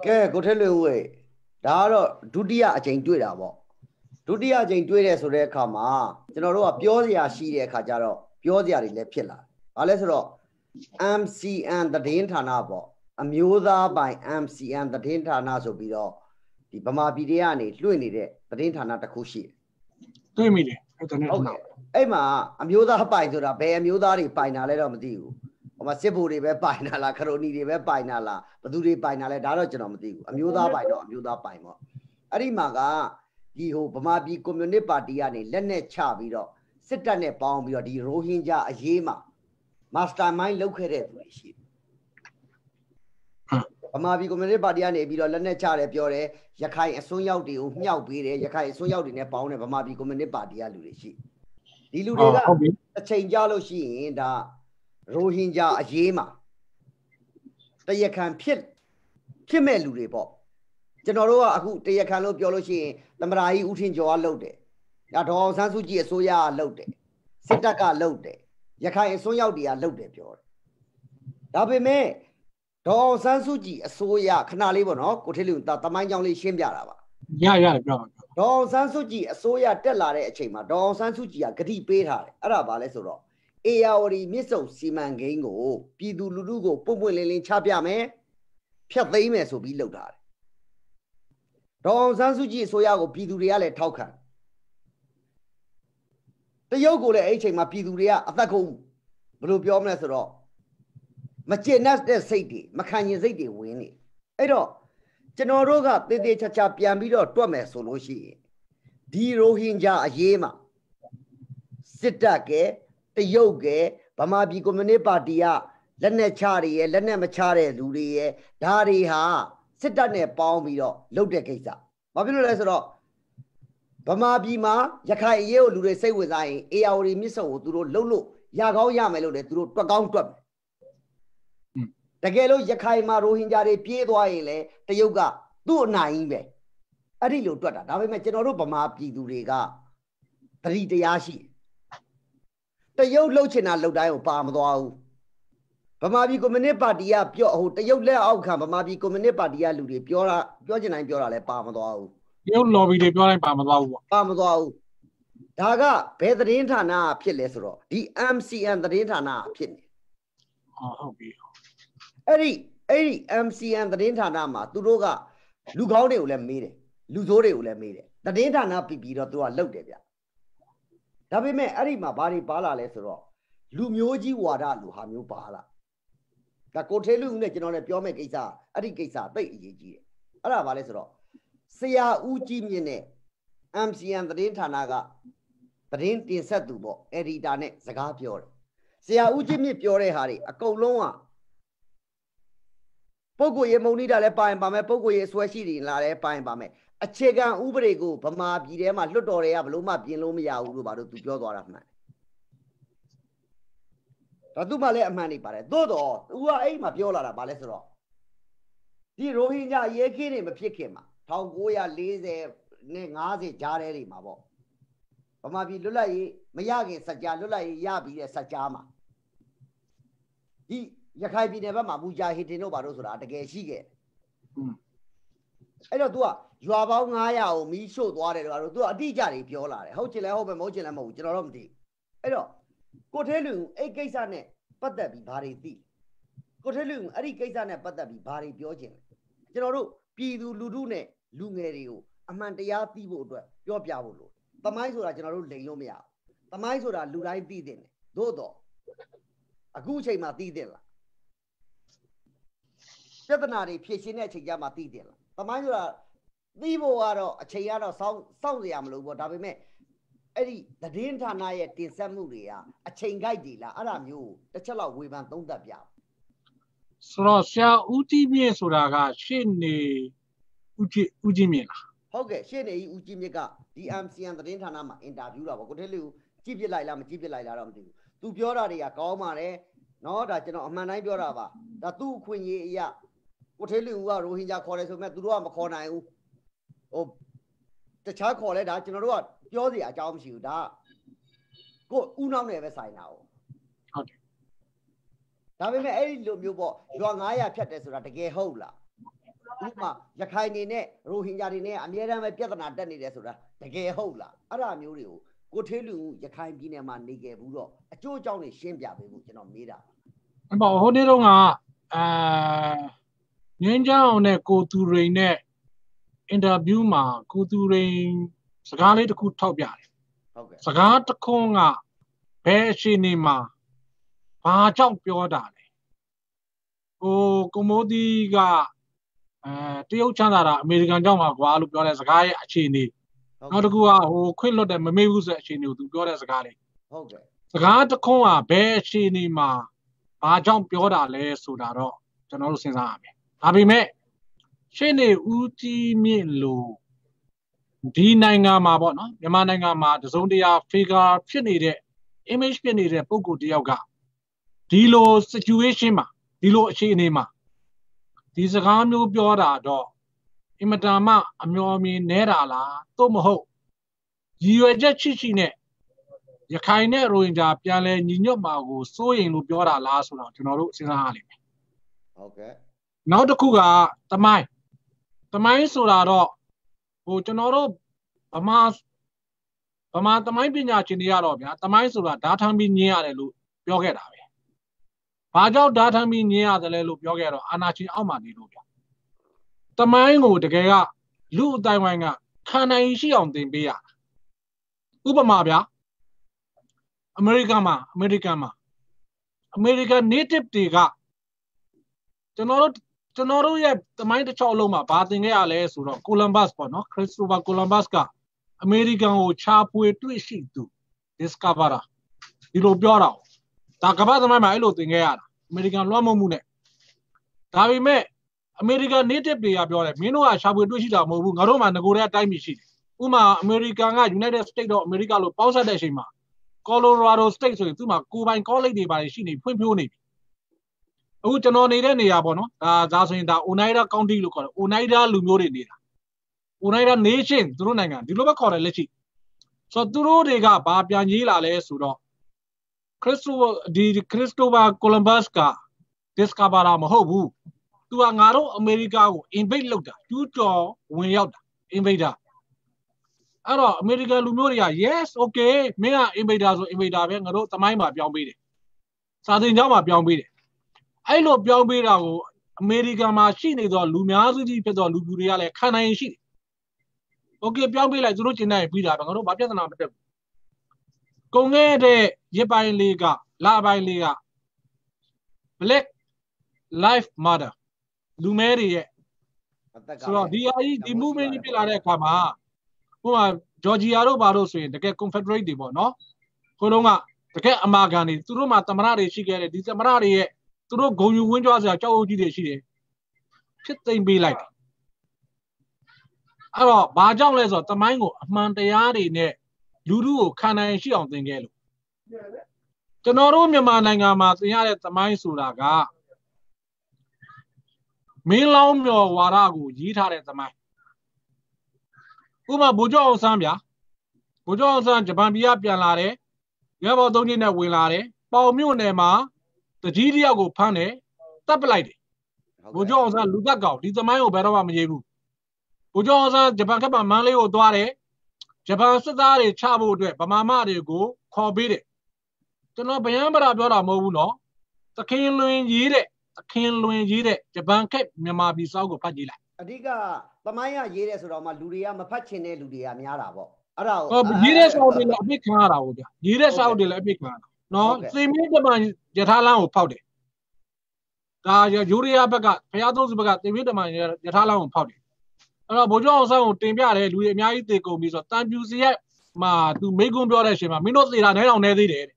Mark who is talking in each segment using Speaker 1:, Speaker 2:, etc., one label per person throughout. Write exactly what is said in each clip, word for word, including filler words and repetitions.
Speaker 1: ကဲကိုထဲလွေဦးရေဒါကတော့ဒုတိယအကြိမ်တွေ့တာပေါ့ဒုတိယအကြိမ်တွေ့တဲ့ဆိုတဲ့အခါမှာကျွန်တော်တို့ကပြောစရာရှိတဲ့အခါကျတော့ပြောစရာတွေလည်းဖြစ်လာဘာလဲဆိုတော့ M C N သတင်းဌာနပေါ့အမျိုးသားပိုင် M C N သတင်းဌာနဆိုပြီးတော့ဒီဗမာပြည်တွေကနေလွှင့်နေတဲ့သတင်းဌာနတစ်ခုရှိတယ်
Speaker 2: တွေ့မိတယ်အဲ့ဒါနဲ့ဟုတ်
Speaker 1: ကဲ့အဲ့မှာအမျိုးသားပိုင်ဆိုတာဘယ်အမျိုးသားတွေပိုင်တာလဲတော့မသိဘူးဟိုမှာစစ်ဗိုလ်တွေပဲပိုင်တာလားခရိုနီတွေပဲပိုင်တာလားဘသူတွေပိုင်တာလဲဒါတော့ကျွန်တော်မသိဘူးအမျိုးသားပိုင်တော့အမျိုးသားပိုင်ပေါ့အဲ့ဒီမှာကဒီဟိုဗမာပြည်ကွန်မြူနစ်ပါတီကနေလက်နဲ့ချပြီးတော့စစ်တပ်နဲ့ပေါင်းပြီးတော့ဒီရိုဟင်ဂျာအရေးမှာမာစတာမိုင်းလုပ်ခဲ့တဲ့သူတွေရှိတယ်ဗမာပြည်ကွန်မြူနစ်ပါတီကနေပြီးတော့လက်နဲ့ချတယ်ပြောတယ်ရခိုင်အစွန်းရောက်တွေကိုမြှောက်ပေးတယ်ရခိုင်အစွန်းရောက်တွေနဲ့ပေါင်းတယ်ဗမာပြည်ကွန်မြူနစ်ပါတီကလူတွေရှိဒီလူတွေကအချိန်ကြာလို့ရှိရင်ဒါရိုဟင်ဂျာအရေးမှာတရားခံဖြစ်ဖြစ်မဲ့လူတွေပေါ့ကျွန်တော်တို့ကအခုတရားခံလို့ပြောလို့ရှိရင်သမရာကြီးဦးထင်ကျော်ကလုပ်တယ်ဒါဒေါ်အောင်ဆန်းစုကြည်အစိုးရကလုပ်တယ်စစ်တပ်ကလုပ်တယ်ရခိုင်အစွန်းရောက်တွေကလုပ်တယ်ပြောတယ်ဒါပေမဲ့ဒေါ်အောင်ဆန်းစုကြည်အစိုးရခဏလေးပေါ့နော်ကိုထေးလူတမိုင်းကြောင်းလေးရှင်းပြတာပါ
Speaker 2: ရရတယ်ပြောပါ
Speaker 1: ဒေါ်အောင်ဆန်းစုကြည်အစိုးရတက်လာတဲ့အချိန်မှာဒေါ်အောင်ဆန်းစုကြည်ကဂတိပေးထားတယ်အဲ့ဒါဘာလဲဆိုတော့အေယာဝတီမြစ်ဆုံစီမံကိန်းကိုပြည်သူလူထုကိုပုံပွင့်လင်းလင်းချပြမယ်ဖြတ်သိမ်းမယ်ဆိုပြီးလုပ်ထားတယ်ဒေါ်အောင်ဆန်းစုကြည်အစိုးရကိုပြည်သူတွေကလည်းထောက်ခံတရုတ်ကိုလည်းအဲ့ဒီအချိန်မှာပြည်သူတွေကအသက်ကုန်ဘယ်လိုပြောမလဲဆိုတော့မကျေနပ်တဲ့စိတ်တွေမခံရင်စိတ်တွေဝင်နေအဲ့တော့ကျွန်တော်တို့ကတေးသေးချာချာပြန်ပြီးတော့တွက်မယ်ဆိုလို့ရှိရင်ဒီရိုဟင်ဂျာအရေးမှာစစ်တပ်ကတရုတ်ကဗမာပြည်ကွန်မြူနစ်ပါတီကလက်နဲ့ချတွေရဲ့လက်နဲ့မချတဲ့လူတွေရဲ့ဓာတွေဟာစစ်တပ်နဲ့ပေါင်းပြီးတော့လုပ်တဲ့ကိစ္စဘာဖြစ်လို့လဲဆိုတော့ဗမာပြည်မှာရခိုင်အရေးကိုလူတွေစိတ်ဝင်စားရင်အေယာဝတီမြစ်ဆုံကိုသူတို့လှုပ်လို့ရကောင်းရမယ်လို့လေသူတို့တွက်ကောင်းတွက်မယ်တကယ်လို့ရခိုင်မှာရိုဟင်ဂျာတွေပြေးသွားရင်လေတရုတ်ကသူ့အနိုင်ကြီးပဲအဲ့ဒီလိုတွက်တာဒါပေမဲ့ကျွန်တော်တို့ဗမာပြည်သူတွေကသတိတရားရှိတရုတ်လှုပ်ချင်တာလှုပ်တိုင်းကိုပါမသွားဘူးဗမာပြည်ကွန်မြူနစ်ပါတီကပြောဟိုတရုတ်လက်အောက်ခံဗမာပြည်ကွန်မြူနစ်ပါတီကလူတွေပြောတာပြောချင်တိုင်းပြောတာလဲပါမသွားဘူး
Speaker 2: တရုတ် lobby တွေပြောတိုင်းပါမသွားဘူးပေါ့
Speaker 1: ပါမသွားဘူးဒါကဘယ်သတင်းဌာနဖြစ်လဲဆိုတော့ဒီ M C N သတင်းဌာနဖြစ်နေ
Speaker 2: ဟုတ်ဟုတ်ပြီ
Speaker 1: အဲ့ဒီအဲ့ဒီ M C N သတင်းဌာနမှာသူတို့ကလူကောင်းတွေကိုလည်းမေးတယ်လူဆိုးတွေကိုလည်းမေးတယ်သတင်းဌာနပြီးပြီးတော့သူကလှုပ်တယ်ဗျဒါပေမဲ့အဲ့ဒီမှာဘာတွေပါလာလဲဆိုတော့လူမျိုးကြီးဝါဒလူဟာမျိုးပါလာဒါကိုထေးလူနဲ့ကျွန်တော်လည်းပြောမယ့်ကိစ္စအဲ့ဒီကိစ္စသိအရေးကြီးတယ်အဲ့ဒါဘာလဲဆိုတော့ဆရာဦးကြီးမြင့်နဲ့ M C N သတင်းဌာနကသတင်းတင်ဆက်သူပေါ့ editor နဲ့စကားပြောတယ်ဆရာဦးကြီးမြင့်ပြောတဲ့ဟာတွေအကုန်လုံးကပုဂ္ဂိုလ်ရေးမုံနေတာလည်းပါရင်ပါမယ်ပုဂ္ဂိုလ်ရေးဆွဲရှိတယ်လားလည်းပါရင်ပါမယ်အခြေခံဥပဒေကိုဗမာပြည်ထဲမှာလွတ်တော်တွေကဘလို့မှပြင်လို့မရဘူးလို့ဘာလို့သူပြောသွားတာမှန်ဒါသူမှလည်းအမှန်နေပါတယ်သို့တော့သူကအဲ့မှာပြောလာတာဘာလဲဆိုတော့ဒီရိုဟင်ဂျာရဲခင်းတွေမဖြစ်ခင်မှာ၁၉၄၀နဲ့၅၀ကြားထဲတွေမှာပေါ့ဗမာပြည်လွတ်လပ်ရေးမရခင်စကြလွတ်လပ်ရေးရပြီးတဲ့စကြမှာဒီရခိုင်ပြည်နယ်ဘက်မှာမူဂျာဟီဒင်တို့ဘာလို့ဆိုတာတကယ်ရှိခဲ့အဲ့တော့ तू ကရွာပေါင်း၅၀၀ကိုမီးရှို့သွားတယ်တော့ तू ကအတိအကျတွေပြောလာတယ်ဟုတ်ချင်လဲဟုတ်ပဲမဟုတ်ချင်လဲမဟုတ်ဘူးကျွန်တော်တော့မသိအဲ့တော့ကိုထေးလူအဲ့ကိစ္စနဲ့ပတ်သက်ပြီးဘာတွေသိကိုထေးလူအဲ့ဒီကိစ္စနဲ့ပတ်သက်ပြီးဘာတွေပြောချင်လဲကျွန်တော်တို့ပြည်သူလူထုနဲ့လူငယ်တွေကိုအမှန်တရားသိဖို့အတွက်ပြောပြဖို့လို့သမိုင်းဆိုတာကျွန်တော်တို့လိန်လို့မရဘူးသမိုင်းဆိုတာလူတိုင်းသိတဲ့တယ်သို့တော့အခုအချိန်မှာသိတဲ့လားပြဿနာတွေဖြေရှင်းတဲ့အချိန်ကြမှာသိတယ်လားသမိုင်းဆိုတာသိဖို့ကတော့အချိန်ကတော့စောင့်စောင့်စရာမလိုဘူးဒါပေမဲ့အဲ့ဒီသတင်းဌာနရဲ့တင်ဆက်မှုတွေကအချိန်ကြိုက်တွေလားအဲ့ဒါမျိုးတစ်ချက်လောက်ဝေဖန်သုံးသပ်ပြ
Speaker 2: ဆိုတော့ဆရာဦးကြီးမြင့်ဆိုတာကရှေ့နေဦးကြီးဦးကြီးမြင့်လား
Speaker 1: ဟုတ်ကဲ့ရှေ့နေကြီးဦးကြီးမြင့်ကဒီ M C N သတင်းဌာနမှာအင်တာဗျူးတာပေါ့ကိုထေးလူကြည့်ပြလိုက်လားမကြည့်ပြလိုက်လားတော့မသိဘူးသူပြောတာတွေကကောင်းပါတယ်နော်ဒါကျွန်တော်အမှန်တိုင်းပြောတာပါဒါသူ့အခွင့်အရေးအရာကိုထေးလူကရိုဟင်ဂျာခေါ်တယ်ဆိုမဲ့သူတို့ကမခေါ်နိုင်ဘူးဟိုတခြားခေါ်လဲဒါကျွန်တော်တို့ကပြောစရာအကြောင်းမရှိဘူးဒါကိုဦးနောက်နဲ့ပဲဆိုင်တာဟုတ်
Speaker 2: ဟုတ်တယ်
Speaker 1: ဒါပေမဲ့အဲ့ဒီလိုမျိုးပေါ့ရွာ၅၀၀ဖြတ်တယ်ဆိုတာတကယ်ဟုတ်လားဥပမာရခိုင်နေနဲ့ရိုဟင်ဂျာတွေနဲ့အများအားပဲပြဿနာတက်နေတယ်ဆိုတာတကယ်ဟုတ်လားအဲ့ဒါမျိုးတွေကိုကိုထေးလူရခိုင်ပြည်နယ်မှာနေခဲ့ဘူးတော့အကျိုးအကြောင်းတွေရှင်းပြပေးဖို့ကျွန်တော်မေးတာ
Speaker 2: အပေါ့ဟိုနေ့တော့ကအာငင်းချောင်းနဲ့ကိုသူရိန်နဲ့အင်တာဗျူးမှာကိုသူရိန်စကားလေးတစ်ခုထောက်ပြတယ်
Speaker 1: ဟုတ်ကဲ့
Speaker 2: စကားတစ်ခွန်းကဘယ်အချိန်နေမှာဘာကြောင့်ပြောတာလဲဟိုကိုမိုးဒီကအဲတရုတ်ချမ်းသာတာအမေရိကန်ကြောင့်ပါကွာလို့ပြောတဲ့စကားရဲ့အခြေအနေနောက်တစ်ခုကဟိုခွင့်လွတ်တယ်မမေ့ဘူးဆိုတဲ့အခြေအနေကိုသူပြောတဲ့စကားလေး
Speaker 1: ဟုတ်ကဲ့
Speaker 2: စကားတစ်ခွန်းကဘယ်အခြေအနေမှာဘာကြောင့်ပြောတာလဲဆိုတာတော့ကျွန်တော်တို့စဉ်းစားရမယ်ဒါပေမဲ့ရှင်းနေဦးကြီးမြင့်လို့ဒီနိုင်ငံမှာပေါ့နော်မြန်မာနိုင်ငံမှာတစုံတရာ figure ဖြစ်နေတဲ့ image ဖြစ်နေတဲ့ပုံကိုတယောက်ကဒီလို situation မှာဒီလိုအခြေအနေမှာဒီစကားမျိုးပြောတာတော့အင်မတန်မှအမျော်မြင်နေတာလားသို့မဟုတ်ရည်ရွယ်ချက်ရှိရှိနဲ့ရခိုင်နဲ့ရိုဟင်ဂျာပြန်လဲညီညွတ်မှာကိုစိုးရင်လို့ပြောတာလားဆိုတော့ကျွန်တော်တို့စဉ်းစားရလိမ့်မယ်
Speaker 1: ဟုတ်ကဲ့
Speaker 2: နောက်တစ်ခုကတမိုင်းတမိုင်းဆိုတာတော့ဟိုကျွန်တော်တို့ဗမာဗမာတမိုင်းပညာရှင်တွေကတော့ဗျာတမိုင်းဆိုတာဓာတ်ထမ်းပြီးညင်းရတယ်လို့ပြောခဲ့တာပဲဘာကြောင့်ဓာတ်ထမ်းပြီးညင်းရတယ်လဲလို့ပြောခဲ့တော့အာနာချင်းအောက်မှာနေလို့ဗျာတမိုင်းကိုတကယ်ကလူအတိုင်းဝိုင်းကခံနိုင်ရှိအောင်သင်ပေးရတာဥပမာဗျာအမေရိကန်မှာအမေရိကန်မှာအမေရိကန် native တွေကကျွန်တော်တို့ကျွန်တော်တို့ရဲ့တမိုင်းတစ်ချောင်းလုံးမှာဘာသင်ခဲ့ရလဲဆိုတော့ကိုလံဘတ်ပေါ့နော်ခရစ္စတိုဖာကိုလံဘတ်ကအမေရိကန်ကိုချာဖွေတွေ့ရှိသူ discoverer ဒီလိုပြောတာဒါကမ္ဘာသမိုင်းမှာအဲ့လိုသင်ခဲ့ရတာအမေရိကန်လွှမ်းမိုးမှုနဲ့ဒါပေမဲ့အမေရိကန် native တွေကပြောတယ်မင်းတို့ကချာဖွေတွေ့ရှိတာမဟုတ်ဘူးငါတို့မှငကိုတဲ့အတိုင်းမရှိတယ်ဥပမာအမေရိကန်က United States of America လို့ပေါင်းစပ်တဲ့အချိန်မှာ Colorado State ဆိုရင်သူ့မှာကိုပိုင် college တွေပါတယ်ရှိနေဖွံ့ဖြိုးနေပြီအခုကျွန်တော်နေတဲ့နေရာပေါ့နော်ဒါဒါဆိုရင်ဒါ Oneida County လို့ခေါ်တယ် Oneida လူမျိုးတွေနေတာ Oneida Nation သူတို့နိုင်ငံဒီလိုပဲခေါ်တယ်လက်ရှိဆိုတော့သူတို့တွေကဘာပြန်ကြီးလာလဲဆိုတော့ခရစ္စတိုဒီခရစ္စတိုဖာကိုလံဘတ်က discoverer မဟုတ်ဘူးသူကငါတို့အမေရိကကို invade လုပ်တာကျူးကျော်ဝင်ရောက်တာ invader အဲ့တော့အမေရိကန်လူမျိုးတွေက yes okay မင်းက invader ဆို invader ပဲငါတို့သမိုင်းမှာပြောင်းပေးတယ်စာသင်ကျောင်းမှာပြောင်းပေးတယ်အဲ့လိုပြောင်းပေးတာကိုအမေရိကန်မှာရှိနေသောလူများစုကြီးဖြစ်သောလူမျိုးတွေကလည်းခံနိုင်ရှိတယ်။ Okay ပြောင်းပေးလိုက်သူတို့ကျင်တဲ့ပြီးတာပဲငါတို့ဘာပြဿနာမတက်ဘူး။ကုန်ခဲ့တဲ့ရစ်ပိုင်းလေးကလပိုင်းလေးက Black Lives Matter လူမဲတွေရဲ့ဆိုတော့ဒီအကြီးဒီ movement ကြီးဖြစ်လာတဲ့အခါမှာဟိုကဂျော်ဂျီယာတို့ဘာလို့ဆိုရင်တကယ် Confederate တွေပေါ့နော်။ခိုးလုံးကတကယ်အမာခံတွေသူတို့မှာသမရတွေရှိခဲ့တယ်ဒီသမရတွေရဲ့သူတို့ဂုံယူဝင်းကြွားစရာကြောက်အုပ်ကြီးတွေရှိတယ်ဖြစ်သိမ့်ပေးလိုက်တယ်အဲ့တော့ဘာကြောင့်လဲဆိုတော့တမိုင်းကိုအမှန်တရားတွေနဲ့လူလူကိုခံနိုင်ရှိအောင်သင်ခဲ့လို့ကျွန်တော်တို့မြန်မာနိုင်ငံမှာသင်ရတဲ့တမိုင်းဆိုတာကမင်းလောင်းမြော်ဝါဒကိုရေးထားတဲ့တမိုင်းဥပမာဗိုလ်ချုပ်အောင်ဆန်းဗျာဗိုလ်ချုပ်အောင်ဆန်းဂျပန်ပြည်ကပြန်လာတယ်ရဲဘော်သုံးချင်းနဲ့ဝင်လာတယ်ပေါင်မြို့နယ်မှာတကြီးတယောက်ကိုဖမ်းတယ်တပ်ပလိုက်တယ်ဗိုလ်ချုပ်အောင်ဆန်းလူသက်ကောင်ဒီသမိုင်းကိုဘယ်တော့မှမရေးဘူးဗိုလ်ချုပ်အောင်ဆန်းဂျပန်ကမှမန်းလေးကိုသွားတယ်ဂျပန်စစ်သားတွေချဖို့အတွက်ဗမာမတွေကိုခေါ်ပေးတယ်ကျွန်တော်ဗျံပရာပြောတာမဟုတ်ဘူးနော်သခင်လွင်ရေးတဲ့သခင်လွင်ရေးတဲ့ဂျပန်ခက်မြန်မာပြည်စောက်ကိုဖတ်ကြည့်လိုက်
Speaker 1: အဓိကသမိုင်းကရေးတဲ့ဆိုတော့မှလူတွေကမဖတ်ချင်တဲ့လူတွေကများတာပေါ့အဲ့ဒါ
Speaker 2: ကိုရေးတဲ့စောက်တွေလည်းအပြစ်ခံရတာဟုတ်ဗျရေးတဲ့စောက်တွေလည်းအပြစ်ခံရတာနော်သေမင်းတမန်ယထာလမ်းကိုဖောက်တယ်ဒါယူရီးယားဘက်ကဖျားသုံးစုဘက်ကသေမင်းတမန်ယထာလမ်းကိုဖောက်တယ်အဲ့တော့ဗိုလ်ချုပ်အောင်ဆန်းကိုတင်ပြတယ်လူတွေအများကြီးသေကုန်ပြီဆိုတော့တန်ပြူစီရဲ့မှာသူမိကွန်းပြောတဲ့အချိန်မှာမင်းတို့သေတာနဲတောင်နဲသေးတယ်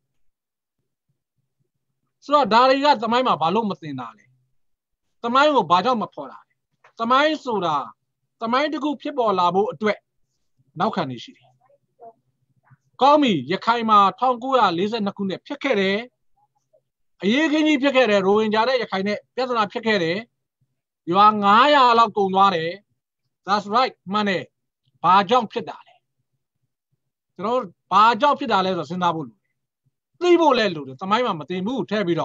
Speaker 2: ဆိုတော့ဒါတွေကသမိုင်းမှာဘာလို့မသိတာလဲသမိုင်းကိုဘာကြောင့်မဖော်တာလဲသမိုင်းဆိုတာသမိုင်းတစ်ခုဖြစ်ပေါ်လာဖို့အတွက်နောက်ခံနေရှိတယ်ကောင်းပြီရခိုင်မှာ၁၉၄၂ခုနှစ်ဖြစ်ခဲ့တယ်အရေးကြီးကြီးဖြစ်ခဲ့တယ်ရိုဟင်ဂျာနဲ့ရခိုင်နဲ့ပြဿနာဖြစ်ခဲ့တယ်ရွာငါးရာလောက်ကုန်သွားတယ် that's right မှန်တယ်ဘာကြောင့်ဖြစ်တာလဲကျွန်တော်ဘာကြောင့်ဖြစ်တာလဲဆိုတော့စဉ်းစားဖို့လိုတယ်သိဖို့လဲလိုတယ်သမိုင်းမှာမသိဘူးထည့်ပြီးတော့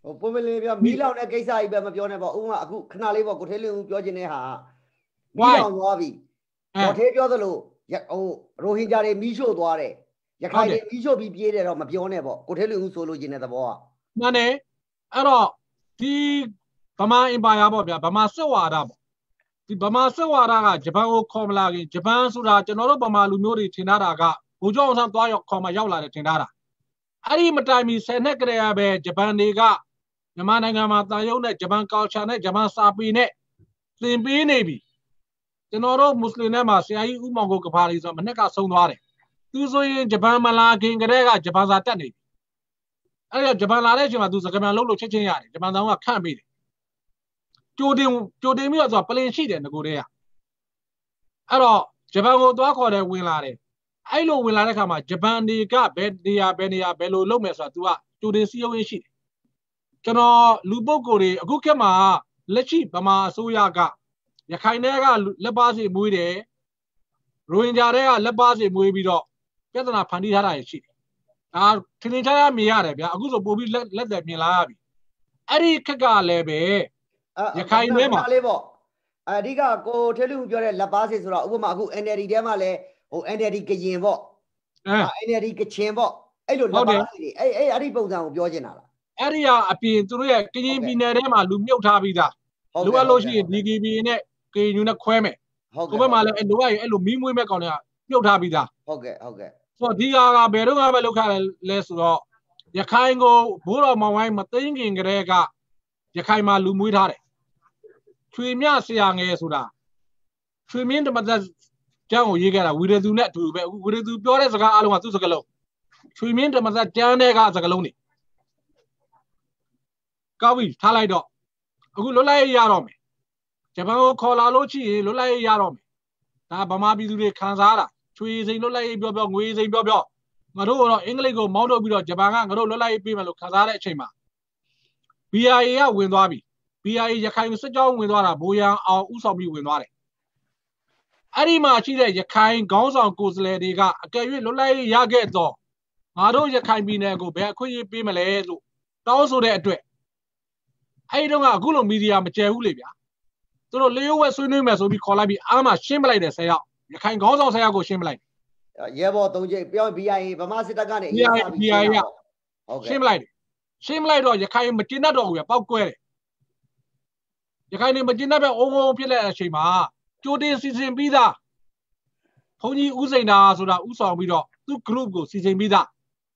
Speaker 1: ဟိုပုံမလင်းပြောမီးလောင်တဲ့ကိစ္စကြီးပဲမပြောနဲ့ပေါ့ဥမာအခုခဏလေးပေါ့ကိုထေးလင်းဦးပြောခြင်းနဲ့ဟာမီးလောင်သွားပြီကိုထေးပြောသလိုဟိုရိုဟင်ဂျာတွေမီးရှို့သွားတယ်ရခိုင်တွေမီးရှို့ပြီးပြေးတယ်တော့မပြောနဲ့ပေါ့ကိုထေးလင်းဦးဆိုလို့ခြင်းတဲ့သဘောက
Speaker 2: မှန်တယ်အဲ့တော့ဒီဗမာအင်ပါယာပေါ့ဗျာဗမာစစ်ဝါဒပေါ့ဒီဗမာစစ်ဝါဒကဂျပန်ကိုခေါ်မလာခင်ဂျပန်ဆိုတာကျွန်တော်တို့ဗမာလူမျိုးတွေထင်ထားတာကဘူကျောင်းအောင်ဆန်းသွားရောက်ခေါ်မှရောက်လာတယ်ထင်ထားတာအဲ့ဒီမတိုင်မီဆယ်နှစ်ကလေးရပဲဂျပန်တွေကမြန်မာနိုင်ငံမှာတာရုံနဲ့ဂျပန်ကော်ချာနဲ့ဂျပန်စာပေနဲ့သင်ပေးနေပြီကျွန်တော်တို့မွတ်စလင်တွေမှာဆရာကြီးဦးမောင်ကိုကဖာလီဆိုမနေ့ကဆုံးသွားတယ်သူဆိုရင်ဂျပန်မလာခင်ကတည်းကဂျပန်စာတက်နေပြီအဲ့တော့ဂျပန်လာတဲ့အချိန်မှာသူစကားပြန်လုပ်လို့ချက်ချင်းရတယ်ဂျပန်သားကခန့်ပေးတယ်ကြိုတင်ကြိုတင်ပြီးတော့ဆိုပလင်ရှိတယ်ငကိုတည်းကအဲ့တော့ဂျပန်ကိုသွားခေါ်တယ်ဝင်လာတယ်အဲ့လိုဝင်လာတဲ့ခါမှာဂျပန်တွေကဘယ်နေရာဘယ်နေရာဘယ်လိုလုပ်မယ်ဆိုတာ तू ကကြိုတင်စီးရုံးရင်းရှိတယ်ကျွန်တော်လူပုဂ္ဂိုလ်တွေအခုခေတ်မှာလက်ရှိဗမာအစိုးရကရခိုင်တွေကလက်ပါစီမွေးတယ်ရိုဟင်ဂျာတွေကလက်ပါစီမွေးပြီးတော့ပြဿနာဖန်တီးထားတာရှိတယ်ဒါထင်ထင်ရှားရှားမြင်ရတယ်ဗျာအခုဆိုပို့ပြီးလက်လက်တယ်မြင်လာရပြီအဲ့ဒီခက်ကလည်းပဲရခိုင်တွေမှာ
Speaker 1: လေးပေါ့အဓိကကိုထေးလူပြောတဲ့လက်ပါစီဆိုတော့ဥပမာအခု N L D ထဲမှာလည်းဟို N L D ကရင်ပေါ့အဲ N L D ကချင်ပေါ့အဲ့လိုလက်ပါစီတွေအဲ့အဲ့အဲ့ဒီပုံစံကိုပြောချင်တာလား
Speaker 2: အဲ့ဒီကအပြင်သူတို့ရဲ့ကရင်ပြည်နယ်ထဲမှာလူမြုပ်ထားပြီးသားလူအပ်လို့ရှိရင် D K B နဲ့ K N U နဲ့ခွဲမယ်ဟုတ်ကဲ့ဘက်မှာလည်းလူကအဲ့လိုမီးမွေးမဲ့ကောင်တွေကမြုပ်ထားပြီးသား
Speaker 1: ဟုတ်ကဲ့ဟုတ်ကဲ့
Speaker 2: ဆိုတော့ဒီဟာကဘယ်တော့မှမလုပ်ခလဲဆိုတော့ရခိုင်ကိုဘိုးတော်မောင်ဝိုင်းမသိငင်ကလေးကရခိုင်မှာလူမွေးထားတယ်ချွေမြဆရာငယ်ဆိုတာချွေမင်းဓမ္မသက်ကျမ်းကိုရေးခဲ့တာဝီရသူနဲ့အတူတူပဲဝီရသူပြောတဲ့စကားအလုံးကသူ့စကားလုံးချွေမင်းဓမ္မသက်ကျမ်းတဲ့ကစကားလုံးနေကောက်ပြီထားလိုက်တော့အခုလွတ်လပ်ရေးရတော့မယ်ဂျပန်ကိုခေါ်လာလို့ရှိရင်လွတ်လပ်ရေးရတော့မယ်ဒါဗမာပြည်သူတွေခံစားတာချွေစိန်လွတ်လပ်ရေးပြောပြောငွေစိန်ပြောပြောငါတို့ကတော့အင်္ဂလိပ်ကိုမောင်းထုတ်ပြီးတော့ဂျပန်ကငါတို့လွတ်လပ်ရေးပေးမယ်လို့ခံစားတဲ့အချိန်မှာ B I A ကဝင်သွားပြီ B I A ရခိုင်စစ်ကြောင်းဝင်သွားတာဘိုးရန်အောင်ဥဆောင်ပြီးဝင်သွားတယ်အဲ့ဒီမှာရှိတဲ့ရခိုင်ခေါင်းဆောင်ကိုယ်စားလှယ်တွေကအကယ်၍လွတ်လပ်ရေးရခဲ့တော့ငါတို့ရခိုင်ပြည်နယ်ကိုဘယ်အခွင့်အရေးပေးမလဲလို့တောင်းဆိုတဲ့အတွက်အဲ့ဒီတော့ကအခုလိုမီဒီယာမကျဲဘူးလေဗျာသူတို့လေယိုဝက်ဆွေးနွေးမယ်ဆိုပြီးခေါ်လိုက်ပြီးအားမှာရှင်းပလိုက်တယ်ဆယ်ယောက်ရခိုင်ခေါင်းဆောင်ဆယ်ယောက်ကိုရှင်းပလိုက်
Speaker 1: ရဲဘော်သုံးချိန်ပြော B I A ဗမာစစ်တပ်ကနေ
Speaker 2: အေးစားပြီးရှင်းရဟုတ်ကဲ့ရှင်းပလိုက်တယ်ရှင်းပလိုက်တော့ရခိုင်မကျင်းတတ်တော့ဘူးဗျပောက်ကွဲတယ်ရခိုင်နေမကျင်းတတ်ပဲအုံးအုံးဖြစ်တဲ့အချိန်မှာကြိုတင်စီစဉ်ပြီးသားဘုန်းကြီးဦးစိန်တာဆိုတာဥဆောင်ပြီးတော့သူ့ group ကိုစီစဉ်ပြီးသား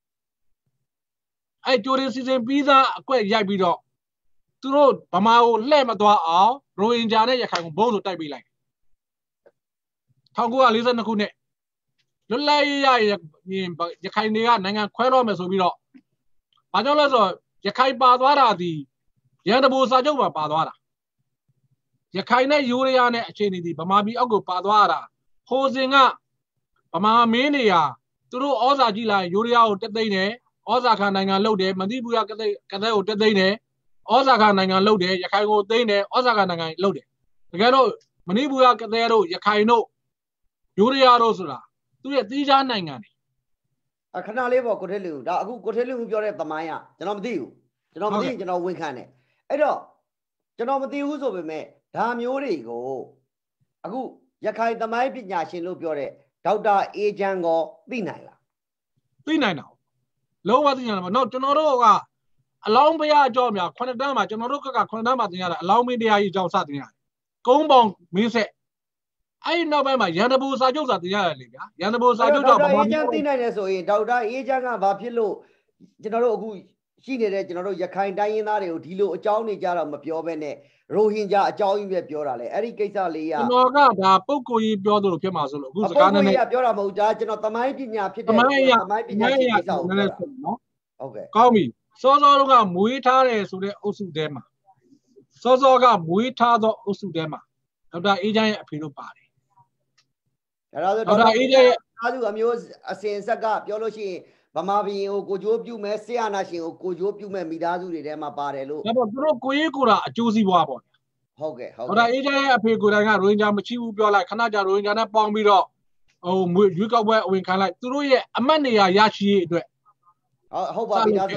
Speaker 2: အဲ့ကြိုတင်စီစဉ်ပြီးသားအကွက်ရိုက်ပြီးတော့သူတို့ဗမာကိုလှည့်မသွားအောင်ရိုဟင်ဂျာနဲ့ရခိုင်ကိုဘုံဆိုတိုက်ပေးလိုက်၁၉၄၂ခုနှစ်လွတ်လပ်ရေးရရင်ရခိုင်တွေကနိုင်ငံခွဲတော့မယ်ဆိုပြီးတော့ဘာကြောင့်လဲဆိုတော့ရခိုင်ပါသွားတာဒီရန်တဘူစာချုပ်မှာပါသွားတာရခိုင်နဲ့ယူရီးယားနဲ့အခြေအနေဒီဗမာပြည်အောက်ကိုပါသွားတာဟိုစဉ်ကဗမာမင်းတွေဟာသူတို့ဩဇာကြီးလာယူရီးယားကိုတက်သိမ်းတယ်ဩဇာခံနိုင်ငံလှုပ်တယ်မတိဘူးရကတဲ့ကတဲ့ကိုတက်သိမ်းတယ်ဩဇာခံနိုင်ငံလှုပ်တယ်ရခိုင်ကိုသိမ်းတယ်ဩဇာခံနိုင်ငံလှုပ်တယ်တကယ်တော့မဏိဘူးရကတဲ့တို့ရခိုင်တို့ယူရီးယားတို့ဆိုတာသူရဲ့တီးခြားနိုင်ငံတွေ
Speaker 1: အခဏလေးပေါ့ကိုထေးလူဒါအခုကိုထေးလူပြောတဲ့သမိုင်းကကျွန်တော်မသိဘူးကျွန်တော်မသိကျွန်တော်ဝန်ခံတယ်အဲ့တော့ကျွန်တော်မသိဘူးဆိုပေမဲ့ဒါမျိုးတွေကိုအခုရခိုင်သမိုင်းပညာရှင်လို့ပြောတဲ့ဒေါက်တာအေဂျန်ကိုသိနိုင်လား
Speaker 2: သိနိုင်တာလုံးဝသိနိုင်မှာတော့ကျွန်တော်တို့ကအလောင်းဘုရားအကြောင်းများခုနှစ်တန်းမှာကျွန်တော်တို့ကခုနှစ်တန်းမှာသင်ရတာအလောင်းမင်းတရားကြီးအကြောင်းစသင်ရတယ်ကုန်းပေါင်မင်းဆက်အဲ့ဒီနောက်ပိုင်းမှာရန်တဘူစာချုပ်စာသင်ရတယ်လေဗျာရန်တဘူစာချုပ်တော့
Speaker 1: ဘာမှမသိနိုင်တယ်ဆိုရင်ဒေါက်တာအေဂျန်ကဘာဖြစ်လို့ကျွန်တော်တို့အခုရှိနေတဲ့ကျွန်တော်တို့ရခိုင်တိုင်းရင်းသားတွေကိုဒီလိုအကြောင်းတွေကြတော့မပြောဘဲနဲ့ရိုဟင်ဂျာအကြောင်းကြီးပဲပြောတာလေအဲ့ဒီကိစ္စလေးက
Speaker 2: ကျွန်တော်ကဒါပုဂ္ဂိုလ်ကြီးပြောသလိုဖြစ်မှာဆိုလို့အခုစကားနဲ့
Speaker 1: ပြောတာမဟုတ်ဒါကျွန်တော်သမိုင်းပညာဖြစ်တဲ့
Speaker 2: သမိုင်းပညာပညာကိစ္စကိုပြောတာနော်
Speaker 1: ဟုတ်ကဲ့
Speaker 2: ကောင်းပြီစောစောတော့ကမွေးထားတယ်ဆိုတဲ့အုပ်စုထဲမှာစောစောကမွေးထားသောအုပ်စုထဲမှာဒေါက်တာအေးချမ်းရဲ့အဖေတို့ပါတယ်
Speaker 1: ဒါဆိုဒေါက်တာအေးချမ်းရဲ့အားစုအမျိုးအစဉ်ဆက်ကပြောလို့ရှိရင်ဗမာပြည်ကိုကိုကြိုးပြုမဲ့ဆရာနာရှင်ကိုကိုကြိုးပြုမဲ့မိသားစုတွေထဲမှာပါတယ်လို့
Speaker 2: ဒါပေါ့သူတို့ကိုရေးကိုတာအကျိုးစီးပွားပေါ့
Speaker 1: ဟုတ်ကဲ့ဟုတ်
Speaker 2: ကဲ့ဒေါက်တာအေးချမ်းရဲ့အဖေကိုယ်တိုင်ကရိုဟင်ဂျာမရှိဘူးပြောလိုက်ခဏကြာရိုဟင်ဂျာနဲ့ပေါင်းပြီးတော့ဟိုရွေးကောက်ပွဲအဝင်ခံလိုက်သူတို့ရဲ့အမတ်နေရာရရှိရေးအတွက်
Speaker 1: ဟုတ်ဟုတ်ပါပြီဒါဆိုတော့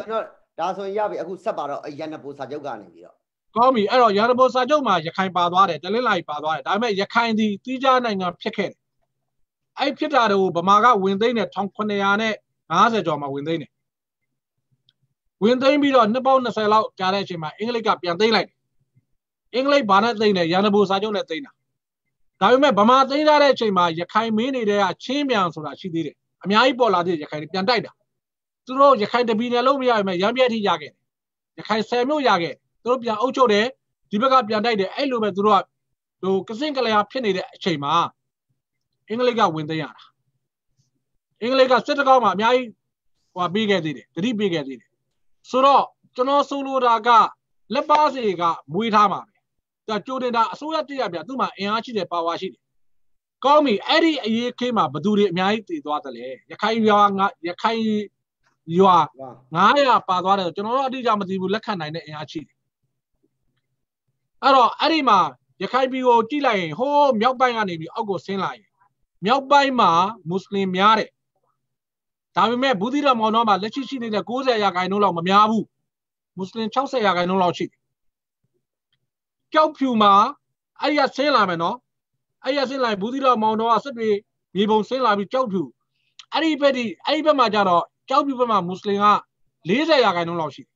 Speaker 1: ဒါဆိုရင်ရပြီအခုဆက်ပါတော့ရန်နပိုစာချုပ်ကနေပြီးတော့
Speaker 2: ကောင်းပြီအဲ့တော့ရန်နပိုစာချုပ်မှာရခိုင်ပါသွားတယ်တလင်းလိုက်ပါသွားတယ်ဒါပေမဲ့ရခိုင်ဒီတီးခြားနိုင်ငံဖြစ်ခဲ့တယ်အဲ့ဖြစ်တာတွေကိုဗမာကဝင်သိမ်းတယ်တစ်ခုနှစ်ရာနဲ့၅၀ကျော်မှာဝင်သိမ်းတယ်ဝင်သိမ်းပြီးတော့နှစ်ပေါင်း၂၀လောက်ကြာတဲ့အချိန်မှာအင်္ဂလိပ်ကပြန်သိမ်းလိုက်တယ်အင်္ဂလိပ်ဘာနဲ့သိမ်းတယ်ရန်နပိုစာချုပ်နဲ့သိမ်းတာဒါပေမဲ့ဗမာသိမ်းထားတဲ့အချိန်မှာရခိုင်မင်းနေတဲ့ကချင်းပြန်ဆိုတာရှိသေးတယ်အများကြီးပေါ်လာတဲ့ရခိုင်ပြန်တိုက်တာသူတို့ရခိုင်တပီနယ်လုံးမရရင်ရမ်းပြည့်ထိရခဲ့တယ်ရခိုင်ဆယ်မြို့ရခဲ့သူတို့ပြန်အုပ်ချုပ်တယ်ဒီဘက်ကပြန်တိုက်တယ်အဲ့လိုပဲသူတို့ကဟိုကစင်ကလျာဖြစ်နေတဲ့အချိန်မှာအင်္ဂလိပ်ကဝင်သိမ်းရတာအင်္ဂလိပ်ကစစ်တကောက်မှာအများကြီးဟိုပေးခဲ့သေးတယ်တတိပေးခဲ့သေးတယ်ဆိုတော့ကျွန်တော်ဆိုလိုတာကလက်ပါစီကမွေးထားမှာပဲဒါကြိုတင်တာအစိုးရတရပြသူ့မှာအင်အားရှိတယ်ပါဝါရှိတယ်ကောင်းပြီအဲ့ဒီအရေးခေးမှာဘသူတွေအများကြီးတည်သွားတယ်လေရခိုင်ရွာငါရခိုင်ရွာငါးရာပါသွားတယ်ကျွန်တော်တို့အတိအကျမသိဘူးလက်ခံနိုင်တဲ့အင်အားရှိတယ်အဲ့တော့အဲ့ဒီမှာရခိုင်ပြည်ကိုကြည့်လိုက်ရင်ဟိုးမြောက်ပိုင်းကနေပြီးအောက်ကိုဆင်းလာရင်မြောက်ပိုင်းမှာမွတ်စလင်များတယ်ဒါပေမဲ့ဘူးသီးတော်မောင်တော်မှာလက်ရှိရှိနေတဲ့၉၀ရာခိုင်နှုန်းလောက်မများဘူးမွတ်စလင်၆၀ရာခိုင်နှုန်းလောက်ရှိတယ်ကြောက်ဖြူမှာအဲ့ရဆင်းလာမယ်နော်အဲ့ရဆင်းလာဘူးသီးတော်မောင်တော်ကစစ်တွေမြေပုံဆင်းလာပြီးကြောက်ဖြူအဲ့ဒီဘက်ဒီအဲ့ဒီဘက်မှာကျတော့ကြောက်ဖြူဘက်မှာမွတ်စလင်က၄၀ရာခိုင်နှုန်းလောက်ရှိတယ်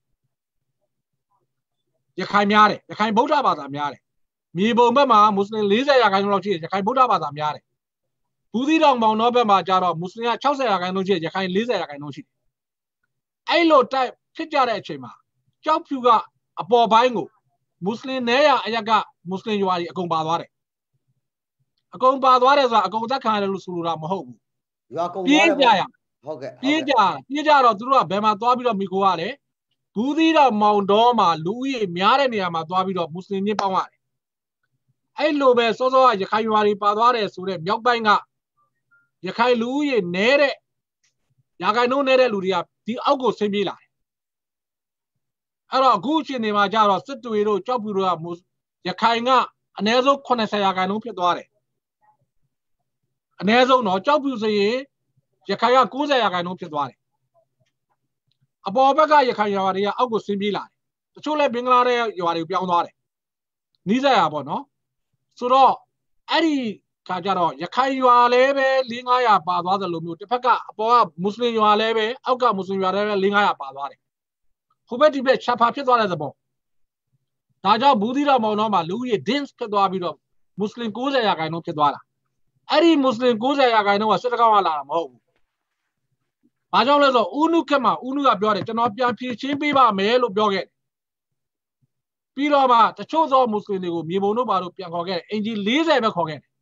Speaker 2: ရခိုင်များတယ်ရခိုင်ဗုဒ္ဓဘာသာများတယ်မြေပုံဘက်မှာမွတ်စလင်၄၀ရာခိုင်နှုန်းလောက်ရှိတယ်ရခိုင်ဗုဒ္ဓဘာသာများတယ်ဘူးသီးတော်မောင်တော်ဘက်မှာကျတော့မွတ်စလင်က၆၀ရာခိုင်နှုန်းရှိတယ်ရခိုင်၄၀ရာခိုင်နှုန်းရှိတယ်အဲ့လိုတိုက်ဖြစ်ကြတဲ့အချိန်မှာကြောက်ဖြူကအပေါ်ပိုင်းကိုမွတ်စလင်နဲရအရက်ကမွတ်စလင်ရွာကြီးအကုန်ပါသွားတယ်အကုန်ပါသွားတယ်ဆိုတာအကုန်သက်ခံရတယ်လို့ဆိုလိုတာမဟုတ်ဘူး
Speaker 1: ရွာကုန်
Speaker 2: ပြေးကြရ
Speaker 1: ဟုတ်ကဲ့
Speaker 2: ပြေးကြပြေးကြတော့သူတို့ကဘယ်မှာသွားပြီးတော့မိခိုးရတယ်ဘူးသီးတော်မောင်တော်မှာလူဦးရေများတဲ့နေရာမှာသွားပြီးတော့မွတ်စလင်ချင်းပေါင်းရတယ်အဲ့လိုပဲစောစောကရခိုင်ရွာတွေပါသွားတယ်ဆိုတဲ့မြောက်ပိုင်းကရခိုင်လူဦးရေနဲတဲ့ရာခိုင်နှုန်းနဲတဲ့လူတွေကဒီအောက်ကိုဆင်းပြေးလာတယ်အဲ့တော့အခုအချိန်ဒီမှာကျတော့စစ်တွေတို့ကြောက်ဖြူတို့ကရခိုင်ကအနည်းဆုံး၈၀ရာခိုင်နှုန်းဖြစ်သွားတယ်အနည်းဆုံးတော့ကြောက်ဖြူဆိုရင်ရခိုင်က၉၀ရာခိုင်နှုန်းဖြစ်သွားတယ်အပေါ်ဘက်ကရခိုင်ရွာတွေကအောက်ကိုဆင်းပြေးလာတယ်တချို့လည်းဘင်္ဂလားတဲ့ရွာတွေကိုပြောင်းသွားတယ်နီးစပ်ရပေါ့နော်ဆိုတော့အဲ့ဒီခါကျတော့ရခိုင်ရွာလည်းပဲ၄၅ရာပါသွားတယ်လို့မျိုးတစ်ဖက်ကအပေါ်ကမွတ်စလင်ရွာလည်းပဲအောက်ကမွတ်စလင်ရွာလည်းပဲ၄၅ရာပါသွားတယ်ဟိုဘက်ဒီဘက်ချက်ဖာဖြစ်သွားတဲ့သဘောဒါကြောင့်ဘူးသီးတော်မောင်တော်မှာလူကြီး dense ဖြစ်သွားပြီးတော့မွတ်စလင်၉၀ရာခိုင်နှုန်းဖြစ်သွားတာအဲ့ဒီမွတ်စလင်၉၀ရာခိုင်နှုန်းကစစ်တကောက်ကလာတာမဟုတ်ဘူးဘာကြောင့်လဲဆိုတော့ဦးနုခက်မှာဦးနုကပြောတယ်ကျွန်တော်ပြန်ဖြည့်ချင်းပေးပါမယ်လို့ပြောခဲ့တယ်ပြီးတော့မှတချို့သောမွတ်စလင်တွေကိုမြေပုံတို့ဘာလို့ပြန်ခေါ်ခဲ့တယ်အင်ဂျီ၄၀ပဲခေါ်ခဲ့တယ်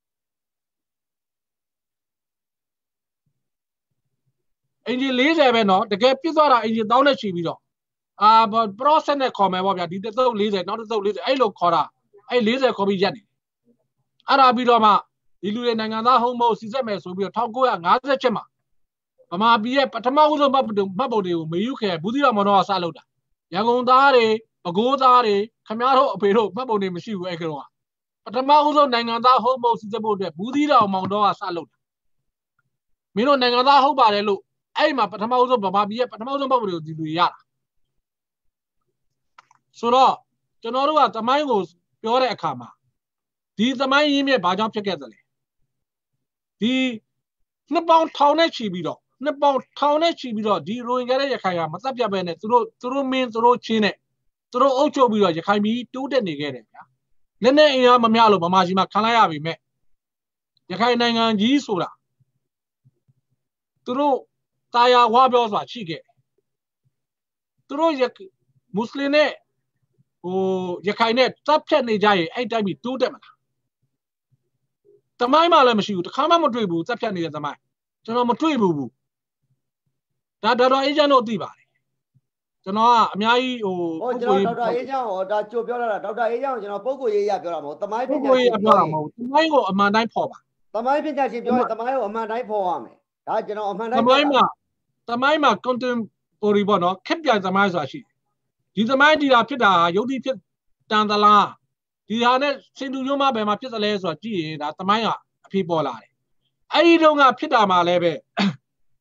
Speaker 2: အင်ဂျီ၄၀ပဲနော်တကယ်ပြစ်သွားတာအင်ဂျီတောင်းနဲ့ချီပြီးတော့အာ process နဲ့ခေါ်မယ်ပေါ့ဗျာဒီတစ်သုတ်၄၀နောက်တစ်သုတ်၄၀အဲ့လိုခေါ်တာအဲ့၄၀ခေါ်ပြီးရက်နေအဲ့ဒါပြီးတော့မှဒီလူတွေနိုင်ငံသားဟုတ်မဟုတ်စီစစ်မယ်ဆိုပြီးတော့၁၉၅၈မှာဗမာပြည်ရဲ့ပထမဦးဆုံးမှတ်ပုံတွေကိုမေယူခဲ့ဘူးသီးတော်မောင်တော်ကစလုပ်တာရန်ကုန်သားတွေပဲခူးသားတွေခမားတို့အဖေတို့မှတ်ပုံတွေမရှိဘူးအဲ့ကောင်ကပထမဦးဆုံးနိုင်ငံသားဟုတ်မဟုတ်စီစစ်ဖို့အတွက်ဘူးသီးတော်မောင်တော်ကစလုပ်တာမင်းတို့နိုင်ငံသားဟုတ်ပါတယ်လို့အဲ့မှာပထမဦးဆုံးဗမာပြည်ရဲ့ပထမဦးဆုံးမှတ်ပုံတွေကိုဒီလူရတာဆိုတော့ကျွန်တော်တို့ကသမိုင်းကိုပြောတဲ့အခါမှာဒီသမိုင်းရင်းမြစ်ဘာကြောင့်ဖြစ်ခဲ့သလဲဒီနှစ်ပေါင်းထောင်နဲ့ချီပြီးတော့နှစ်ပေါင်းထောင်နဲ့ချီပြီးတော့ဒီရိုဟင်ဂျာရဲ့ရခိုင်ကမသက်ပြတ်ပဲနဲ့သူတို့သူတို့မင်းသူတို့ချင်းနဲ့သူတို့အုပ်ချုပ်ပြီးတော့ရခိုင်ပြည်တိုးတက်နေခဲ့တယ်ဗျာလက်နဲ့အင်အားမမျှလို့ဗမာပြည်မှာခံလိုက်ရပြီမဲ့ရခိုင်နိုင်ငံကြီးဆိုတာသူတို့တာယာဝါပြောဆိုတာရှိခဲ့တယ်သူတို့မွတ်စလင်နဲ့ဟိုရခိုင်နဲ့တပ်ဖြတ်နေကြရင်အဲ့တိုင်းပြီးတိုးတက်မလားတမိုင်းမှလည်းမရှိဘူးတခါမှမတွေ့ဘူးတပ်ဖြတ်နေတဲ့တမိုင်းကျွန်တော်မတွေ့ဘူးဘူးဒါဒေါက်တာအေဂျင့်တို့သိပါတယ်ကျွန်တော်ကအများကြီးဟို
Speaker 1: ဟိုကျွန်တော်ဒေါက်တာအေဂျင့်ဟောဒါကြိုပြောလာတာဒေါက်တာအေဂျင့်ကိုကျွန်တော်ပုံကိုရေးရပြောတာမဟုတ်တမိုင်းပညာရှင်
Speaker 2: ပြောတာမဟုတ်တမိုင်းကိုအမှန်တိုင်းဖော်ပါ
Speaker 1: တမိုင်းပညာရှင်ပြောရင်တမိုင်းကိုအမှန်တိုင်းဖော်ရမယ်ဒါကျွန်တော်အမှန်တိုင်း
Speaker 2: တမိုင်းမှာတမိုင်းမှာ contemporary ပေါ့နော်ခက်ပြိုင်တမိုင်းဆိုတာရှိဒီသမိုင်းဒီတာဖြစ်တာယုတ်တိဖြစ်တန်သလားဒီဟာနဲ့စင်တူညွှန်းမဘယ်မှာဖြစ်သလဲဆိုတာကြည့်ရင်ဒါသမိုင်းကအဖြစ်ပေါ်လာတယ်အဲ့ဒီတော့ကဖြစ်တာမှလည်းပဲရ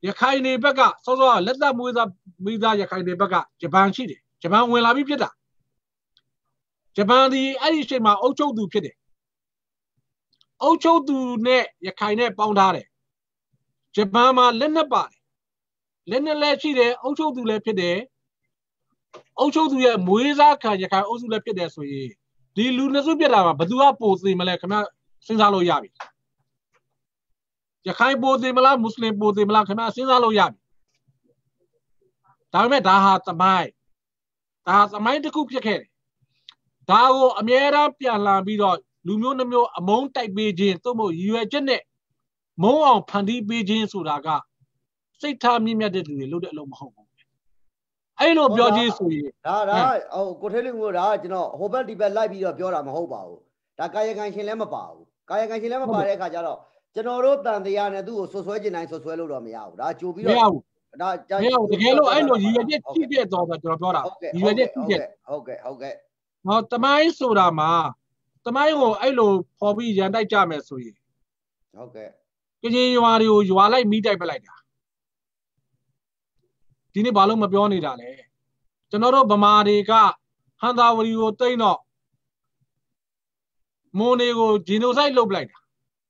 Speaker 2: ရခိုင်နေဘက်ကစောစောလက်သက်မွေးသားမိသားရခိုင်နေဘက်ကဂျပန်ရှိတယ်ဂျပန်ဝင်လာပြီးဖြစ်တာဂျပန်ဒီအဲ့ဒီအချိန်မှာအုပ်ချုပ်သူဖြစ်တယ်အုပ်ချုပ်သူနဲ့ရခိုင်နဲ့ပေါင်းထားတယ်ဂျပန်မှာလက်နက်ပါတယ်လက်နက်လည်းရှိတယ်အုပ်ချုပ်သူလည်းဖြစ်တယ်အုပ်ချုပ်သူရဲ့မွေးစားခံရခိုင်အုပ်စုလည်းဖြစ်တယ်ဆိုရင်ဒီလူနှစ်စုပြတာမှာဘယ်သူကပိုသေးမလဲခင်ဗျစဉ်းစားလို့ရပြီရခိုင်ပိုသေးမလားမွတ်စလင်ပိုသေးမလားခင်ဗျစဉ်းစားလို့ရပြီဒါပေမဲ့ဒါဟာသမိုင်းဒါသမိုင်းတစ်ခုဖြစ်ခဲ့တယ်ဒါကိုအမြဲတမ်းပြန်လာပြီးတော့လူမျိုးနှမျိုးအမုန်းတိုက်ပေးခြင်းသို့မဟုတ်ရည်ရွယ်ချက်နဲ့မုန်းအောင်ဖန်တီးပေးခြင်းဆိုတာကစိတ်ထားမြင့်မြတ်တဲ့လူတွေလုပ်တဲ့အလုပ်မဟုတ်ဘူးအဲ့လိုပြောခြင်းဆိုရင်
Speaker 1: ဒါဒါဟိုကိုထဲလူမျိုးဒါကျွန်တော်ဟိုဘက်ဒီဘက်လိုက်ပြီးတော့ပြောတာမဟုတ်ပါဘူးဒါကာယကံရှင်လည်းမပါဘူးကာယကံရှင်လည်းမပါတဲ့အခါကျတော့ကျွန်တော်တို့တန်တရားနဲ့သူ့ကိုဆွဆွဲကျင်တိုင်းဆွဆွဲလို့တော့မရဘူးဒါကြိုပြီးတော့
Speaker 2: ဒါမရဘူးတကယ်လို့အဲ့လိုရည်ရွယ်ချက်ရှိတဲ့တော့ကျွန်တော်ပြောတာရည်ရွယ်ချက်ရှိတဲ့
Speaker 1: ဟုတ်ကဲ့ဟုတ်ကဲ့
Speaker 2: ဟောတမိုင်းဆိုတာမှာတမိုင်းကိုအဲ့လိုဖော်ပြီးရန်တိုက်ကြမယ်ဆိုရင်
Speaker 1: ဟုတ်ကဲ့
Speaker 2: ကရင်ရွာတွေကိုရွာလိုက်မိတိုက်ပလိုက်တာဒီနေ့ဘာလို့မပြောနေတာလဲကျွန်တော်တို့ဗမာတွေကဟန်သာဝရီကိုတိတ်တော့မွန်တွေကိုဂျီနိုဆိုက်လုပ်ပလိုက်တာ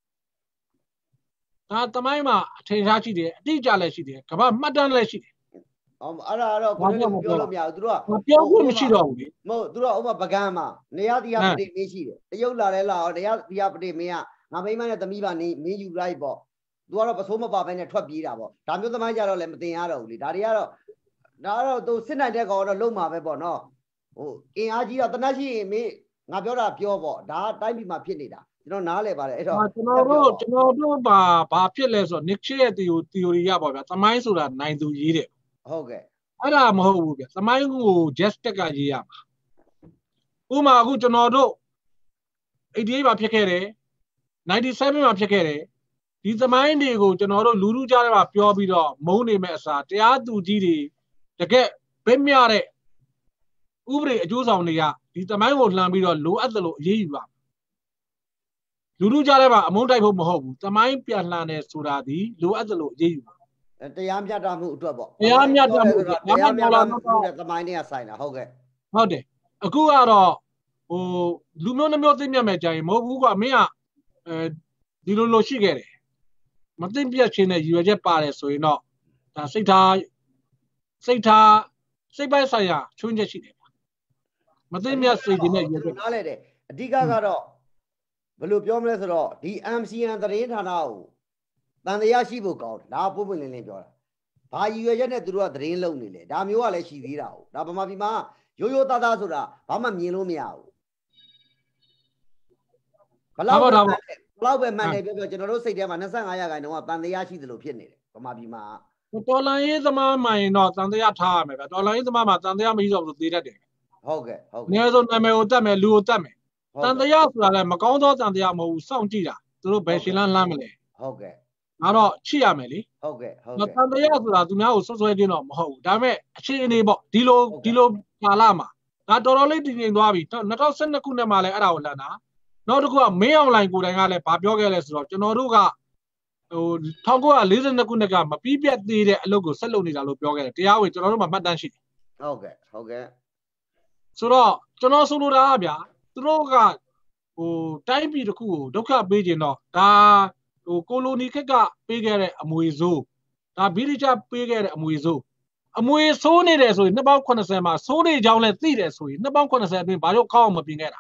Speaker 2: ဒါတမိုင်းမှာအထင်ရှားရှိတယ်အတိအကျလည်းရှိတယ်ကမ္ဘာမှတ်တမ်းလည်းရှိတယ်
Speaker 1: အော်အဲ့ဒါတော့ကိုယ်လည်းပြောလို့မရဘူးသူတို့က
Speaker 2: မပြောခွင့်မရှိတော့ဘူးလေ
Speaker 1: မဟုတ်သူတို့ကဥပမာပကံမှာနေရတရားပတိမင်းရှိတယ်တရုတ်လာလဲလာနေရတရားပတိမင်းကငါမိမနဲ့သမီးပါနေမင်းယူလိုက်ပေါ့သူကတော့ပစိုးမပါဘဲနဲ့ထွက်ပြေးတာပေါ့ဒါမျိုးသမိုင်းကြတော့လည်းမတင်ရတော့ဘူးလေဒါတွေကတော့ဒါကတော့သူစစ်နိုင်တဲ့ကောင်တော့လုံမှာပဲပေါ့နော်ဟိုအင်အားကြီးတော့တနက်ရှိရင်မင်းငါပြောတာပြောပေါ့ဒါတိုင်းပြည်မှာဖြစ်နေတာကျွန်တော်နားလဲပါတယ်အဲ့တော့
Speaker 2: ကျွန်တော်တို့ကျွန်တော်တို့ဘာဘာဖြစ်လဲဆိုတော့ Nick ရဲ့ theory ရပါဗျာသမိုင်းဆိုတာနိုင်သူရေးတယ်
Speaker 1: ဟုတ်ကဲ့
Speaker 2: အဲ့ဒါမဟုတ်ဘူးဗျသမိုင်းကို just တက်ကရေးရမှာဥပမာအခုကျွန်တော်တို့eighty-eightမှာဖြစ်ခဲ့တယ်ninety-sevenမှာဖြစ်ခဲ့တယ်ဒီသမိုင်းတွေကိုကျွန်တော်တို့လူလူကြားထဲမှာပြောပြီးတော့မုန်းနေမဲ့အစားတရားသူကြီးတွေတကယ်ဗိမြတဲ့ဥပဒေအကျိုးဆောင်တွေကဒီသမိုင်းကိုလှမ်းပြီးတော့လိုအပ်တယ်လို့အရေးယူပါလူလူကြားထဲမှာအမုန်းတိုက်ဖို့မဟုတ်ဘူးသမိုင်းပြန်လှန်တယ်ဆိုတာဒီလိုအပ်တယ်လို့အရေးယူပါ
Speaker 1: တရားမျှတမှုအတွက်ပေါ့
Speaker 2: တရားမျှတမှု
Speaker 1: တရားမျှတမှုတဲ့သမိုင်းတွေကဆိုင်တာဟုတ်ကဲ့
Speaker 2: ဟုတ်တယ်အခုကတော့ဟိုလူမျိုးနှမျိုးသိမြတ်မဲ့ကြရင်မဟုတ်ဘူးကွာမင်းကအဲဒီလိုလိုရှိခဲ့တယ်မသိပြတ်ခြင်းနဲ့ရည်ရွယ်ချက်ပါတယ်ဆိုရင်တော့ဒါစိတ်ထားစိတ်ထားစိတ်ပိုင်းဆိုင်ရာချွင်းချက်ရှိတယ်မသိမြတ်စိတ်တွေနဲ့ရည်ရွယ်ချက်
Speaker 1: နားလဲတယ်အဓိကကတော့ဘယ်လိုပြောမလဲဆိုတော့ဒီ M C N သတင်းဌာနကိုတန်တရားရှိဖို့ကောင်းတယ်ဒါပို့ပွင့်လင်းလင်းပြောတာဘာရည်ရွယ်ချက်နဲ့သူတို့ကသတင်းလုံနေလဲဒါမျိုးကလည်းရှိသေးတာဟုတ်ဒါဗမာပြည်မှာရိုးရိုးသားသားဆိုတာဘာမှမြင်လို့မရဘူးဘလောက်ဘလောက်ပဲမှန်တယ်ပြောပြောကျွန်တော်တို့စိတ်ထဲမှာtwenty-fiveရာခိုင်နှုန်းကတန်တရားရှိသလိုဖြစ်နေတယ်ဗမာပြည်မှာ
Speaker 2: တော်လန်ရေးသမားမှရင်တော့တန်တရားထားရမယ်ဗျတော်လန်ရေးသမားမှာတန်တရားမရှိတော့ဘူးသေတတ်တယ်
Speaker 1: ဟုတ်ကဲ့ဟုတ်ကဲ့
Speaker 2: အနည်းဆုံးနာမည်ကိုတတ်မယ်လူကိုတတ်မယ်တန်တရားဆိုတာလည်းမကောင်းသောတန်တရားမဟုတ်ဘူးစောင့်ကြည့်တာသူတို့ဘယ်ရှင်လန်းလမ်းမလဲ
Speaker 1: ဟုတ်ကဲ့
Speaker 2: ဒါတော့ချိရမယ်လေ
Speaker 1: ဟုတ်ကဲ့ဟုတ်
Speaker 2: ကဲ့တန်တရားဆိုတာသူများကိုဆွဆွဲခြင်းတော့မဟုတ်ဘူးဒါပေမဲ့အခြေအနေပေါ့ဒီလိုဒီလိုကာလမှာဒါတော်တော်လေးတည်ငြိမ်သွားပြီtwenty twelveခုနှစ်မှာလည်းအဲ့ဒါကိုလှမ်းတာနောက်တစ်ခုကမင်းအွန်လိုင်းကိုယ်တိုင်ကလည်းဗာပြောခဲ့လဲဆိုတော့ကျွန်တော်တို့ကဟိုnineteen forty-twoခုနှစ်ကမပြီးပြတ်သေးတဲ့အလုပ်ကိုဆက်လုပ်နေတာလို့ပြောခဲ့တယ်တရားဝင်ကျွန်တော်တို့မှမှတ်တမ်းရှိတယ်
Speaker 1: ဟုတ်ကဲ့ဟုတ်ကဲ့
Speaker 2: ဆိုတော့ကျွန်တော်ဆိုလိုတာကဗျာသူတို့ကဟိုတိုင်းပြည်တစ်ခုကိုဒုက္ခပေးခြင်းတော့ဒါဟိုကိုလိုနီခက်ကပေးခဲ့တဲ့အမွေဆိုးဒါဗြိတိန်ပေးခဲ့တဲ့အမွေဆိုးအမွေဆိုးနေတယ်ဆိုရင်နှစ်ပေါင်းeightyမှာဆိုးနေကြောင်းလဲသိတယ်ဆိုရင်နှစ်ပေါင်းeightyအတွင်းဘာလို့ကောင်းအောင်မပြင်ခဲ့တာ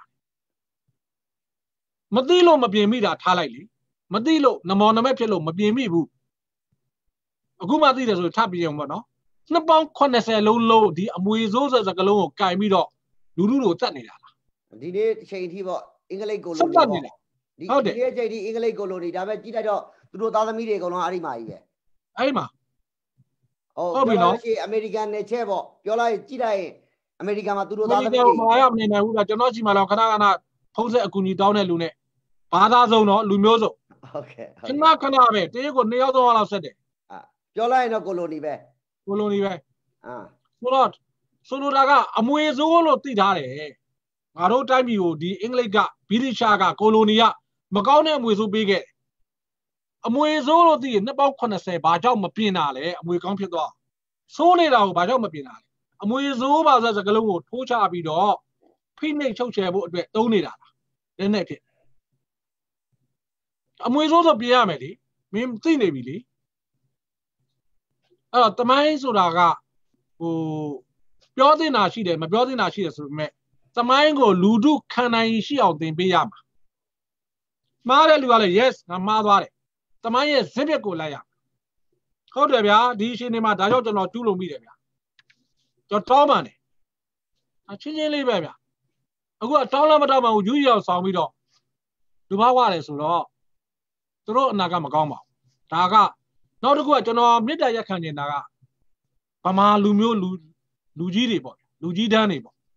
Speaker 2: မသိလို့မပြင်မိတာထားလိုက်လေမသိလို့နမောနမဲဖြစ်လို့မပြင်မိဘူးအခုမှသိတယ်ဆိုထပ်ပြင်အောင်ပေါ့နော်နှစ်ပေါင်းeightyလုံးလုံးဒီအမွေဆိုးဆိုတဲ့စကလုံးကိုကင်ပြီးတော့လူလူတို့တတ်နေတာလား
Speaker 1: ဒီနေ့အချိန်အထိပေါ့အင်္ဂလိပ်ကိုလိုနီပေါ့ဒီဒီအချိန်အထိအင်္ဂလိပ်ကိုလိုနီဒါပဲကြည့်လိုက်တော့သူတို့သားသမီးတွေအကုန်လုံးအဲ့ဒီမှာကြီးပဲ
Speaker 2: အဲ့ဒီမှာ
Speaker 1: ဟုတ်ပြီနော်အမေရိကန်နယ်ချဲပေါ့ပြောလိုက်ကြည့်လိုက်ရင်အမေရိကန်မှာသူတို့သားသမီး
Speaker 2: တွေမာရမနေနိုင်ဘူးကကျွန်တော်ကြီးမှတော့ခဏခဏဖုံးဆက်အကူအညီတောင်းတဲ့လူနဲ့ဘာသာစုံတော့လူမျိုးစုံ
Speaker 1: ဟုတ်ကဲ့
Speaker 2: ခဏခဏပဲတရက်ကိုနှစ်ယောက်သုံးယောက်လောက်ဆက်တယ်
Speaker 1: အာပြောလိုက်ရင်တော့ကိုလိုနီပဲ
Speaker 2: ကိုလိုနီပဲ
Speaker 1: အာ
Speaker 2: ဆိုတော့ဆိုလိုတာကအမွေဆိုးလို့သိထားတယ်ငါတို့တိုင်းပြည်ကိုဒီအင်္ဂလိပ်ကဗြိတိရှားကကိုလိုနီကမကောင်းတဲ့အမွေဆိုးပေးခဲ့အမွေဆိုးလို့သိရင်နှစ်ပေါက်eightyဘာကြောင့်မပြင်တာလဲအမွေကောင်းဖြစ်သွားဆိုးနေတာကိုဘာကြောင့်မပြင်တာလဲအမွေဆိုးပါဆိုတဲ့စကားလုံးကိုထိုးချပြီးတော့ဖိနှိပ်ချုပ်ချယ်ဖို့အတွက်သုံးနေတာလားနည်းနည်းဖြစ်အမွေဆိုးဆိုပြင်ရမယ်လေမင်းသိနေပြီလေအဲ့တော့တမိုင်းဆိုတာကဟိုပြောသင့်တာရှိတယ်မပြောသင့်တာရှိတယ်ဆိုပေမဲ့တမိုင်းကိုလူထုခံနိုင်ရှိအောင်သင်ပေးရမှာမှားတဲ့လူကလည်း yes ငါမှားသွားတယ်တမိုင်းရဲ့ဇစ်မြစ်ကိုလိုက်ရဟုတ်တယ်ဗျာဒီအချိန်ဒီမှာဒါကြောင့်ကျွန်တော်တူးလို့မိတယ်ဗျာကျွန်တော်တောင်းပန်တယ်အချင်းချင်းလေးပဲဗျာအခုကတောင်းလည်းမတောင်းပါဘူးယူရီအောင်ဆောင်ပြီးတော့လူဘာဝတယ်ဆိုတော့သူတို့အနာကမကောင်းပါဘူးဒါကနောက်တစ်ခုကကျွန်တော်မေတ္တာရက်ခံနေတာကဗမာလူမျိုးလူလူကြီးတွေပေါ့လူကြီးတန်းတွေပေါ့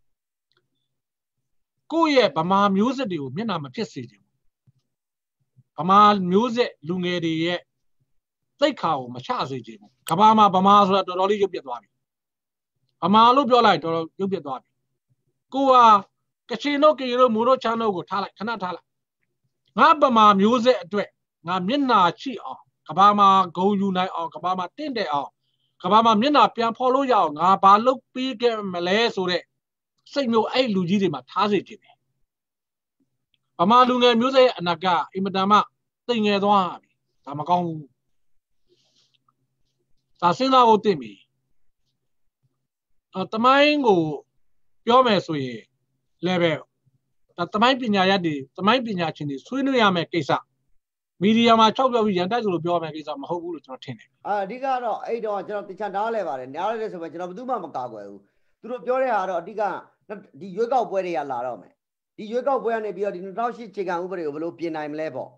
Speaker 2: ကိုယ့်ရဲ့ဗမာမျိုးစစ်တွေကိုမျက်နှာမဖြစ်စေချင်ဘူးဗမာမျိုးစစ်လူငယ်တွေရဲ့သိက္ခာကိုမချစေချင်ဘူးကဘာမှာဗမာဆိုတာတော်တော်လေးရုပ်ပြတ်သွားပြီဗမာလို့ပြောလိုက်တော်တော်ရုပ်ပြတ်သွားပြီကိုဟာကချင်တို့ကရင်တို့မိုးတို့ချမ်းတို့ကိုထားလိုက်ခဏထားလိုက်ငါဗမာမျိုးစစ်အတွက်ငါမျက်နှာချိအောင်ကဘာမှာဂုံယူနိုင်အောင်ကဘာမှာတင့်တယ်အောင်ကဘာမှာမျက်နှာပြန်ဖော်လို့ရအောင်ငါဘာလုပ်ပြီးခဲ့မလဲဆိုတဲ့စိတ်မျိုးအဲ့လူကြီးတွေမှာထားစေခြင်းတယ်ဗမာလူငယ်မျိုးဆက်ရဲ့အနာကအင်မတန်မှတိမ်ငယ်သွားပြီဒါမကောင်းဘူးဒါစဉ်းစားဖို့တင့်ပြီအဲတမိုင်းကိုပြောမယ်ဆိုရင်လည်းပဲဒါတမိုင်းပညာရပ်တွေတမိုင်းပညာရှင်တွေဆွေးနွေးရမယ်ကိစ္စမီဒီယာမှာ၆ပြောပြီးရန်တိုက်ဆိုလို့ပြောရမယ်ကိစ္စမဟုတ်ဘူးလို့ကျွန်တော်ထင်တယ်
Speaker 1: အာအဓိကတော့အဲ့တော့ကျွန်တော်တခြားနားလဲပါတယ်နားလဲဆိုမှကျွန်တော်ဘယ်သူမှမကာကွယ်ဘူးသူတို့ပြောတဲ့ဟာတော့အဓိကဒီရွေးကောက်ပွဲတွေကလာတော့မယ်ဒီရွေးကောက်ပွဲကနေပြီးတော့ဒီtwo thousand eightခြေခံဥပဒေကိုဘယ်လိုပြင်နိုင်မလဲပေါ့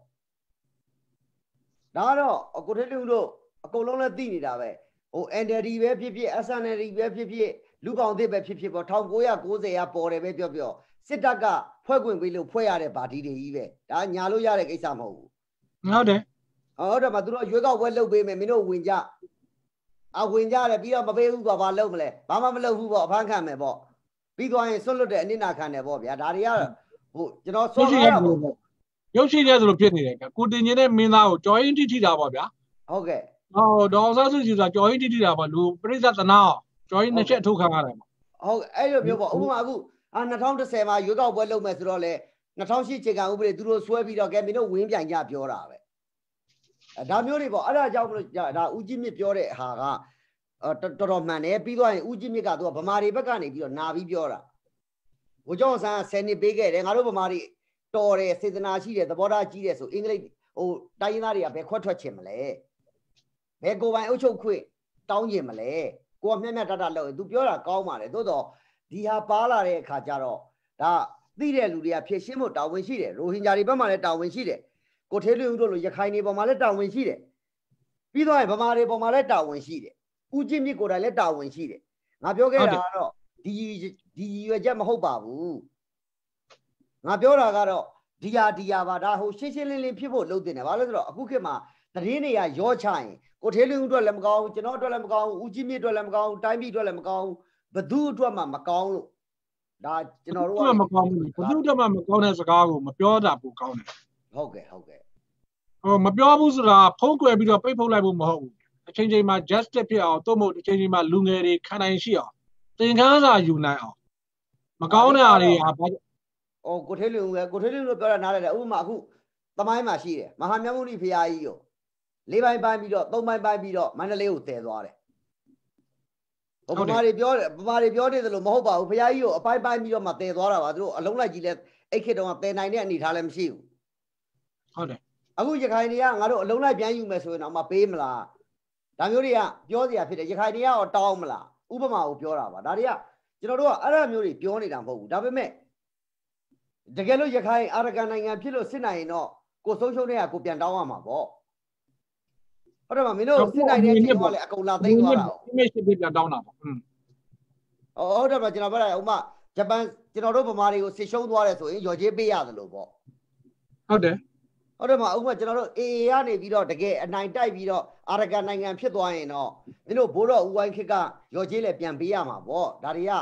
Speaker 1: ဒါကတော့ကိုထေးလူတို့အကုန်လုံးလည်းသိနေတာပဲဟို N L D ပဲဖြစ်ဖြစ် S N L D ပဲဖြစ်ဖြစ်လူကောင်သစ်ပဲဖြစ်ဖြစ်ပေါ့nineteen ninetyကပေါ်တယ်ပဲပြောပြောစစ်တပ်ကဖွဲ့ခွင့်ပေးလို့ဖွဲ့ရတဲ့ဗာတီတွေကြီးပဲဒါညာလို့ရတဲ့ကိစ္စမဟုတ်ဘူး
Speaker 2: ဟုတ်တယ်
Speaker 1: ဟုတ်တယ်မသူတို့ရွေးကောက်ပွဲလုပ်ပေးမယ်မင်းတို့ဝင်ကြအဝင်ကြတယ်ပြီးတော့မပေးဘူးကွာဘာလုပ်မလဲဘာမှမလုပ်ဘူးပေါ့အဖမ်းခံမယ်ပေါ့ပြီးသွားရင်ဆွတ်လွတ်တဲ့အနစ်နာခံတယ်ပေါ့ဗျာဒါတွေကဟိုကျွန်တော်ဆွတ်ရတာပေါ့
Speaker 2: ရုပ်ရှိတယ်ဆိုလို့ဖြစ်နေတယ်ကိုတင်ကျင်တဲ့မင်းသားကိုကြော်ရင်တိထိတာပေါ့ဗျာ
Speaker 1: ဟုတ်ကဲ့
Speaker 2: ဟောဒေါ်ဆာစုကြည်ဆိုတာကြော်ရင်တိထိတာပေါ့လူပြိဿသနာကြော်ရင်နှစ်ချက်ထုတ်ခံရတယ်ပေါ့
Speaker 1: ဟုတ်အဲ့လိုမျိုးပေါ့ဥပမာအခုအာtwo thousand tenမှာရွေးကောက်ပွဲလုပ်မယ်ဆိုတော့လေtwo thousand eightခြေခံဥပဒေသူတို့ဆွဲပြီးတော့ကဲမင်းတို့ဝင်းပြိုင်ကြပြောတာပဲဒါမျိုးတွေပေါ့အဲ့ဒါကြောင့်မလို့ဒါဦးကြီးမြင့်ပြောတဲ့ဟာကတော်တော်မှန်တယ်ပြီးသွားရင်ဦးကြီးမြင့်ကသူကဗမာတွေဘက်ကနေပြီးတော့နာပြီးပြောတာဘိုးကျောင်းဆန်းဆယ်နှစ်ပေးခဲ့တယ်ငါတို့ဗမာတွေတော်တယ်စေတနာရှိတယ်သဘောထားကြီးတယ်ဆိုအင်္ဂလိပ်ဟိုတိုင်းရင်းသားတွေကဘယ်ခွက်ထွက်ချင်မလဲဘယ်ကိုပိုင်အုပ်ချုပ်ခွင့်တောင်းချင်မလဲကိုကမျက်မျက်တတလောက်ရင် तू ပြောတာကောင်းပါတယ်သို့တော့ဒီဟာပါလာတဲ့အခါကျတော့ဒါသိတဲ့လူတွေကဖြည့်ရှင်းဖို့တာဝန်ရှိတယ်ရိုဟင်ဂျာတွေဘက်မှာလည်းတာဝန်ရှိတယ်ကိုထေးလူဦးတို့လိုရခိုင်တွေပေါ်မှာလည်းတာဝန်ရှိတယ်ပြီးတော့ဗမာတွေပေါ်မှာလည်းတာဝန်ရှိတယ်ဦးချင်းမြစ်ကိုယ်တိုင်လည်းတာဝန်ရှိတယ်ငါပြောခဲ့တာကတော့ဒီဒီရွယ်ချက်မဟုတ်ပါဘူးငါပြောတာကတော့ဒီဟာဒီဟာပါဒါဟိုရှင်းရှင်းလင်းလင်းဖြစ်ဖို့လုပ်တင်တယ်ဘာလို့ဆိုတော့အခုခေတ်မှာသတင်းတွေကရောချရင်ကိုထေးလူဦးတို့လည်းမကောင်းဘူးကျွန်တော်တို့လည်းမကောင်းဘူးဦးချင်းမြစ်တို့လည်းမကောင်းဘူးတိုင်းပြည်တို့လည်းမကောင်းဘူးဘသူအတွက်မှမကောင်းလို့ဒါကျွန်တော်တို့က
Speaker 2: မကောင်းဘူးဘသူအတွက်မှမကောင်းတဲ့စကားကိုမပြောတာပိုကောင်းတယ်
Speaker 1: ဟုတ်ကဲ့ဟုတ်ကဲ့
Speaker 2: ဟိုမပြောဘူးဆိုတာဖုံးကွယ်ပြီးတော့ပိတ်ဖုတ်လိုက်ဖို့မဟုတ်ဘူးအချိန်ချိန်မှာ justice ဖြစ်အောင်သို့မဟုတ်အချိန်ချိန်မှာလူငယ်တွေခံနိုင်ရှိအောင်သင်ခန်းစာယူနိုင်အောင်မကောင်းတဲ့အားတွေဟာဘာ
Speaker 1: ဟိုကိုထေးလူကကိုထေးလူတို့ပြောတာနားရတယ်ဥပမာအခုသမိုင်းမှာရှိတယ်မဟာမြတ်မုနိဖရာကြီးကိုလေးပိုင်းပိုင်းပြီးတော့သုံးပိုင်းပိုင်းပြီးတော့မန္တလေးကိုတည်သွားတယ်ဟိုဗမာတွေပြောတယ်ဗမာတွေပြောတယ်လို့မဟုတ်ပါဘူးဖရာကြီးကိုအပိုင်းပိုင်းပြီးတော့မှတည်သွားတာပါသူတို့အလုံးလိုက်ကြီးလဲအဲ့ခေတ်တုန်းကတည်နိုင်တဲ့အနေထားလည်းမရှိဘူး
Speaker 2: ဟုတ်တယ်
Speaker 1: အခုရခိုင်တွေကငါတို့အလုံးလိုက်ပြန်ယူမယ်ဆိုရင်တော့မပေးမလားဒါမျိုးတွေကပြောစရာဖြစ်တယ်ရခိုင်တွေကတော့တောင်းမလားဥပမာကိုပြောတာပါဒါတွေကကျွန်တော်တို့ကအဲ့ဒါမျိုးတွေပြောနေတာမဟုတ်ဘူးဒါပေမဲ့တကယ်လို့ရခိုင်အာရကန်နိုင်ငံဖြစ်လို့စစ်နိုင်ရင်တော့ကိုဆုံးရှုံးတဲ့ကကိုပြန်တောင်းရမှာပေါ့ဟုတ်တယ်မမင်းတို့စစ်နိုင်တဲ့အချိန်ကလည်းအကုန်လာသိမ်းသွားတာ
Speaker 2: ဒီနေ့စစ်ပြန်တောင်းတာပေါ့อืม
Speaker 1: ဟုတ်တယ်မကျွန်တော်ပြောတာဥပမာဂျပန်ကျွန်တော်တို့ဗမာတွေကိုစစ်ရှုံးသွားတယ်ဆိုရင်ရော်ကြေးပေးရတယ်လို့ပေါ့
Speaker 2: ဟုတ်တယ်
Speaker 1: ဟုတ်တယ်မဥပမာကျွန်တော်တို့ A A ကနေပြီးတော့တကယ်အနိုင်တိုက်ပြီးတော့အာရကန်နိုင်ငံဖြစ်သွားရင်တော့မင်းတို့ဘိုးတော်ဦးဝိုင်းခေတ်ကရော်ကြေးလည်းပြန်ပေးရမှာပေါ့ဒါတွေက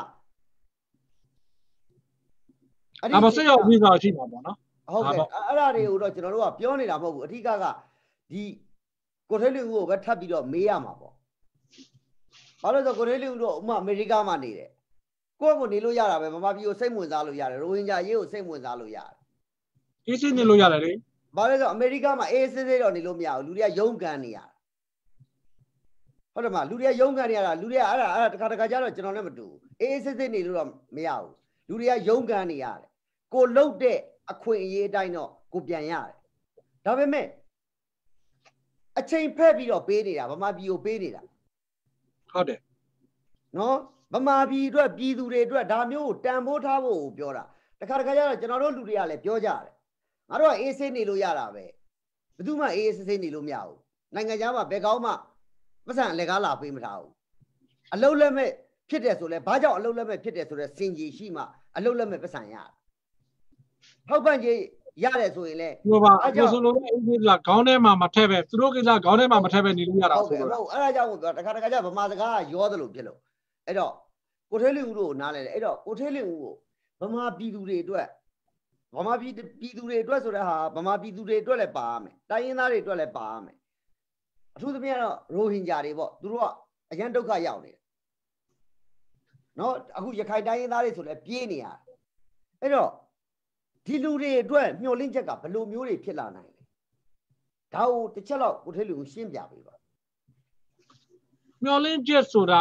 Speaker 2: အဲ့ဒါမဆက်ရောက်ပြီးသားရှိမှာပေါ့နော်
Speaker 1: ဟုတ်ကဲ့အဲ့ဒါတွေကိုတော့ကျွန်တော်တို့ကပြောနေတာမဟုတ်ဘူးအထူးကကဒီကိုထွေးလင်းဦးကိုပဲထပ်ပြီးတော့မေးရမှာပေါ့ဘာလို့ဆိုကိုထွေးလင်းဦးတို့ဥမာအမေရိကမှာနေတယ်ကိုယ့်ကိုနေလို့ရတာပဲဗမာပြည်ကိုစိတ်ဝင်စားလို့ရတယ်ရိုဟင်ဂျာရေးကိုစိတ်ဝင်စားလို့ရတယ်
Speaker 2: အေးစစ်နေလို့ရတယ်လေ
Speaker 1: ဘာလဲဆိုအမေရိကမှာအေးစစ်စစ်တော့နေလို့မရဘူးလူတွေကရုန်းကန်နေရတာဟုတ်တယ်မလူတွေကရုန်းကန်နေရတာလူတွေကအဲ့ဒါအဲ့ဒါတခါတခါကျတော့ကျွန်တော်လည်းမတူဘူးအေးစစ်စစ်နေလို့တော့မရဘူးလူတွေကရုန်းကန်နေရတယ်ကိုလှုပ်တဲ့အခွင့်အရေးအတိုင်းတော့ကိုပြန်ရတယ်ဒါပေမဲ့အချိန်ဖက်ပြီးတော့ပေးနေတာဗမာပြည်ကိုပေးနေတာ
Speaker 2: ဟုတ်တယ်
Speaker 1: နော်ဗမာပြည်အတွက်ပြည်သူတွေအတွက်ဒါမျိုးကိုတန်ဖိုးထားဖို့ပြောတာတခါတခါကျတော့ကျွန်တော်တို့လူတွေကလည်းပြောကြတယ်ငါတို့ကအေးဆေးနေလို့ရတာပဲဘယ်သူမှအေးဆေးဆေးနေလို့မရဘူးနိုင်ငံခြားမှာဘယ်ကောင်းမှပတ်စံလက်ကားလာပေးမထားဘူးအလုံးလက်မဲ့ဖြစ်တယ်ဆိုလဲဘာကြောင့်အလုံးလက်မဲ့ဖြစ်တယ်ဆိုတော့စင်ကြီးရှိမှအလုံးလက်မဲ့ပတ်စံရထောက်ပံ့ကြီးရတယ်ဆိုရင်လေ
Speaker 2: ဟိုပါအခုဆိုလို့အေးဆေးကခေါင်းထဲမှာမထည့်ပဲသူတို့ကိစ္စခေါင်းထဲမှာမထည့်ပဲနေလို့ရတာ
Speaker 1: ဆိုတော့ဟုတ်အဲ့ဒါကြောင့်ပြောတခါတခါကျဗမာစကားကရောသလိုဖြစ်လို့အဲ့တော့ကိုထွေးလင်းဦးတို့ကိုနားလဲတယ်အဲ့တော့ကိုထွေးလင်းဦးကိုဗမာပြည်သူတွေအတွက်ဗမာပြည်ပြည်သူတွေအတွက်ဆိုတဲ့ဟာဗမာပြည်သူတွေအတွက်လည်းပါရမယ်တိုင်းရင်းသားတွေအတွက်လည်းပါရမယ်အထူးသဖြင့်တော့ရိုဟင်ဂျာတွေပေါ့သူတို့ကအရန်ဒုက္ခရောက်နေတယ်နော်အခုရခိုင်တိုင်းရင်းသားတွေဆိုလည်းပြေးနေရတယ်အဲ့တော့ဒီလူတွေအတွက်မျှော်လင့်ချက်ကဘယ်လိုမျိုးတွေဖြစ်လာနိုင်လဲဒါကိုတစ်ချက်တော့ကိုထွေးလင်းဦးရှင်းပြပေးပါ
Speaker 2: မျှော်လင့်ချက်ဆိုတာ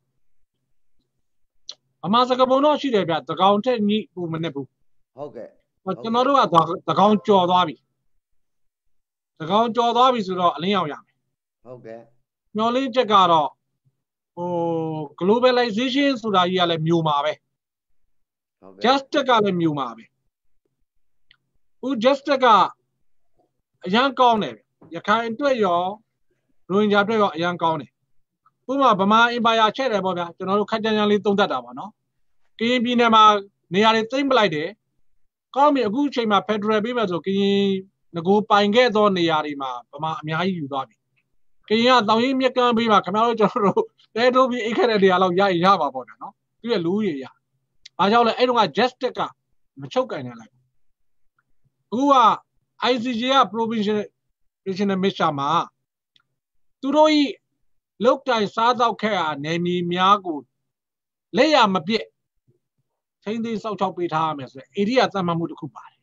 Speaker 2: ကအမှားစကားပုံတော့ရှိတယ်ဗျသကောင်ထက်ညိဘူးမနဲ့ဘူး
Speaker 1: ဟုတ်ကဲ့
Speaker 2: ကျွန်တော်တို့ကသကောင်ကြော်သွားပြီသကောင်ကြော်သွားပြီဆိုတော့အလင်းရောက်ရမယ်
Speaker 1: ဟုတ်ကဲ့
Speaker 2: မျှော်လင့်ချက်ကတော့ဟို globalization ဆိုတာကြီးကလည်းမြို့မှာပဲ
Speaker 1: ဟုတ်ကဲ့
Speaker 2: justice ကလည်းမြို့မှာပဲဦး justice ကအရန်ကောင်းတယ်ရခိုင်အတွက်ရောရိုဟင်ဂျာအတွက်ရောအရန်ကောင်းတယ်ဥပမာဗမာအင်ပါယာချက်တယ်ပေါ့ဗျာကျွန်တော်တို့ခက်ကြမ်းကြမ်းလေးသုံးသပ်တာပါနော်ကရင်ပြည်နယ်မှာနေရာတွေသိမ့်ပလိုက်တယ်ကောင်းပြီအခုချိန်မှာဖက်ဒရယ်ပေးမယ်ဆိုကရင်ငကိုပိုင်ခဲ့သောနေရာတွေမှာဗမာအများကြီးယူသွားပြီကရင်ကတောင်ရင်မြက်ကမ်းပေးမှာခင်ဗျားတို့ကျွန်တော်တို့တဲတိုးပြီးအိတ်ခက်တဲ့နေရာလောက်ရရင်ရပါပေါ့ဗျာနော်သူရဲ့လူကြီးရအားကြောင့်လဲအဲ့တုန်းက justice ကမချုပ်ကန်နိုင်လိုက်အခုက I C J က provincial national mission မှာသူတို့ဤလောက်တိုင်စားတော့ခဲ့ရနယ်မြေများကိုလက်ရမပြည့်ချင်းသေးစောက်ချောက်ပေးထားရမယ်ဆိုရင် area သတ်မှတ်မှုတစ်ခုပါတယ်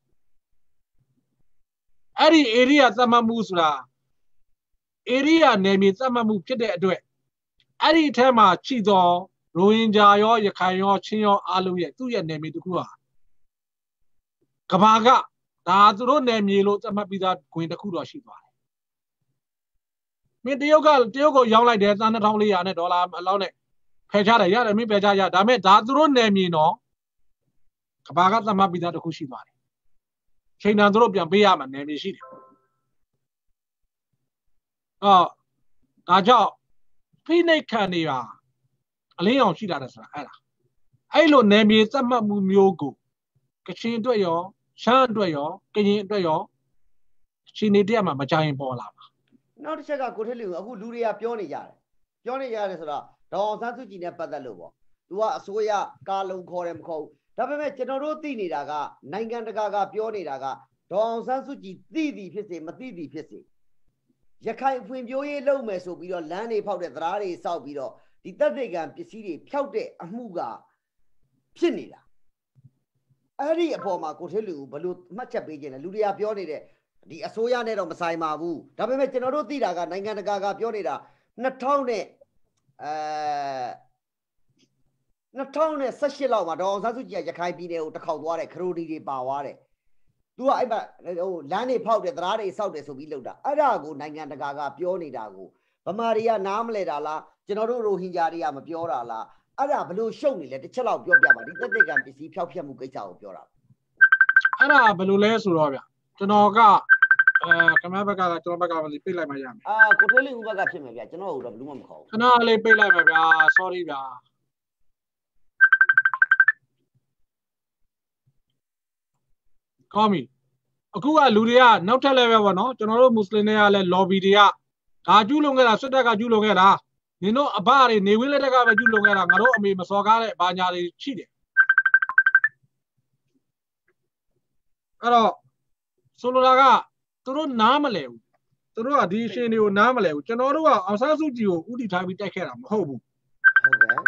Speaker 2: အဲ့ဒီ area သတ်မှတ်မှုဆိုတာ area နယ်မြေသတ်မှတ်မှုဖြစ်တဲ့အတွက်အဲ့ဒီအထက်မှာရှိသောရိုဟင်ဂျာရောရခိုင်ရောချင်းရောအားလုံးရဲ့သူ့ရဲ့နယ်မြေတစ်ခုဟာကဘာကဒါသူတို့နယ်မြေလို့သတ်မှတ်ပြီးသားခွင်တစ်ခုတော့ရှိသွားတယ်မင်းတရုတ်ကတရုတ်ကိုရောင်းလိုက်တယ်သန်းနှစ်ထောင်လေးရာနဲ့ဒေါ်လာအလောက်နဲ့ဖယ်ချတယ်ရတယ်မင်းဖယ်ချရဒါပေမဲ့ဒါသူတို့နယ်မြေနော်ကဘာကသတ်မှတ်ပြီးသားတစ်ခုရှိသွားတယ်ချိန်တန်သူတို့ပြန်ပေးရမှာနယ်မြေရှိတယ်အော်ဒါကြောင့်ဖိနှိပ်ခံနေတာအလင်းအောင်ရှိတာတဲ့ဆိုတာအဲ့ဒါအဲ့လိုနယ်မြေသတ်မှတ်မှုမျိုးကိုကချင်အတွက်ရောရှမ်းအတွက်ရောကရင်အတွက်ရောရှင်နေတက်မှာမကြရင်ပေါ်လာပါ
Speaker 1: နောက်တစ်ချက်ကကိုထွေးလင်းအခုလူတွေကပြောနေကြတယ်ပြောနေကြတယ်ဆိုတော့ဒေါအောင်ဆန်းစုကြည်နဲ့ပတ်သက်လို့ပေါ့သူကအစိုးရကားလုံးခေါ်တယ်မခေါ်ဘူးဒါပေမဲ့ကျွန်တော်တို့သိနေတာကနိုင်ငံတကာကပြောနေတာကဒေါအောင်ဆန်းစုကြည်သိသည်ဖြစ်စေမသိသည်ဖြစ်စေရခိုင်ဖွံ့ဖြိုးရေးလုပ်မယ်ဆိုပြီးတော့လမ်းတွေဖောက်တဲ့သရားတွေစောက်ပြီးတော့ဒီတပ်တွေကံပစ္စည်းတွေဖျောက်တဲ့အမှုကဖြစ်နေတာအဲ့ဒီအပေါ်မှာကိုထွေးလင်းဘယ်လိုမှတ်ချက်ပေးခြင်းလဲလူတွေကပြောနေတဲ့ဒီအစိုးရနဲ့တော့မဆိုင်ပါဘူးဒါပေမဲ့ကျွန်တော်တို့သိတာကနိုင်ငံတကာကပြောနေတာနှစ်ထောင်နဲ့အဲနှစ်ထောင်နဲ့ဆယ့်ရှစ်လောက်မှာဒေါအောင်ဆန်းစုကြည်ကရခိုင်ပြည်နယ်ကိုတစ်ခေါက်သွားတယ်ခရိုဒီတွေပါသွားတယ်သူကအဲ့မှာဟိုလမ်းတွေဖောက်တယ်သရားတွေစောက်တယ်ဆိုပြီးလုပ်တာအဲ့ဒါကိုနိုင်ငံတကာကပြောနေတာကိုဗမာတွေကနားမလဲတာလားကျွန်တော်တို့ရိုဟင်ဂျာတွေကမပြောတာလားအဲ့ဒါဘလို့ရှုပ်နေလဲတစ်ချက်လောက်ပြောပြပါဒီတက်တက်ကံပစ္စည်းဖျောက်ဖျက်မှုကိစ္စကိုပြောတာ
Speaker 2: အဲ့ဒါဘလို့လဲဆိုတော့ဗျကျွန်တော်ကအဲကမ္ဘာဘက်ကကျွန်တော်ဘက်ကမသိပိတ်လိုက်မှရမယ်
Speaker 1: အာကိုထွေးလင်းဦးဘက်ကဖြစ်မယ်ဗျကျွန်တော်တို့တော့ဘယ်လို့မှမခေါ်ဘူး
Speaker 2: ခဏလေးပိတ်လိုက်ပါဗျာ sorry ဗျာကောင်းပြီအခုကလူတွေကနောက်ထပ် level ပေါ့နော်ကျွန်တော်တို့မွတ်စလင်တွေကလည်း lobby တွေကဒါကျူးလွန်ခဲ့တာစစ်တပ်ကကျူးလွန်ခဲ့တာနင်တို့အဘတွေနေဝင်းလက်ထက်ကပဲကျူးလွန်ခဲ့တာငါတို့အမေမစော်ကားတဲ့ဘာညာတွေရှိတယ်အဲ့တော့ဆိုလိုတာကသူတို့နားမလဲဘူးသူတို့ကဒီအရှင်တွေကိုနားမလဲဘူးကျွန်တော်တို့ကအောင်ဆန်းစုကြည်ကိုဥတီထားပြီးတိုက်ခဲ့တာမဟုတ်ဘူး
Speaker 1: ဟုတ်ကဲ့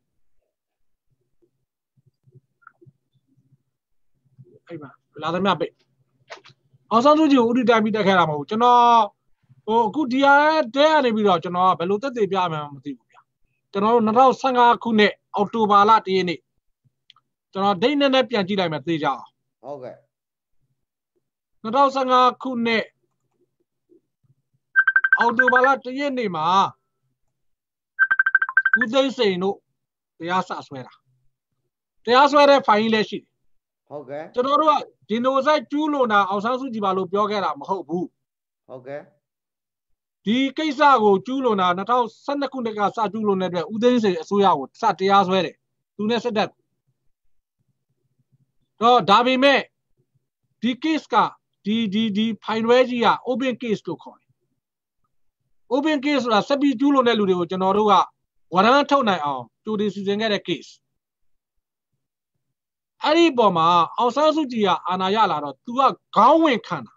Speaker 2: အဲ့မှာလာသမျှပိတ်အောင်ဆန်းစုကြည်ကိုဥတီထားပြီးတိုက်ခဲ့တာမဟုတ်ဘူးကျွန်တော်ဟိုအခုဒီဟာတဲရနေပြီးတော့ကျွန်တော်ကဘယ်လိုသက်သေပြမှန်းမသိဘူးဗျာကျွန်တော်တို့၂၀၁၅ခုနှစ်အောက်တိုဘာလတရက်နေ့ကျွန်တော်ဒိတ်နဲ့နဲ့ပြန်ကြည့်လိုက်မယ်သိကြအောင်
Speaker 1: ဟုတ်ကဲ့
Speaker 2: ၂၀၁၅ခုနှစ်အောက်တိုဘာလတရက်နေ့မှာဦးသိန်းစိန်တို့တရားစဆွဲတာတရားစွဲတဲ့ဖိုင်လည်းရှိတယ်
Speaker 1: ဟုတ်ကဲ့
Speaker 2: ကျွန်တော်တို့ကဒီနိုဆိုင်ကျူးလွန်တာအောင်ဆန်းစုကြည်ပါလို့ပြောခဲ့တာမဟုတ်ဘူး
Speaker 1: ဟုတ်ကဲ့
Speaker 2: ဒီကိစ္စကိုကျူးလွန်တာ၂၀၁၂ခုနှစ်ကစကျူးလွန်တဲ့အတွက်ဦးသိန်းစိန်အစိုးရကိုစတရားစွဲတယ်သူနဲ့စစ်တပ်တော့ဒါပေမဲ့ဒီ case ကဒီဒီဒီဖိုင်ရွဲကြီးက open case လို့ခေါ်တယ် open case ဆိုတာစက်ပြီးကျူးလွန်တဲ့လူတွေကိုကျွန်တော်တို့ကဝရမ်းထုတ်နိုင်အောင်ကြိုတင်စီစဉ်ခဲ့တဲ့ case အဲ့ဒီပေါ်မှာအောင်ဆန်းစုကြည်ကအာဏာရလာတော့ तू ကခေါင်းဝင်ခံတာ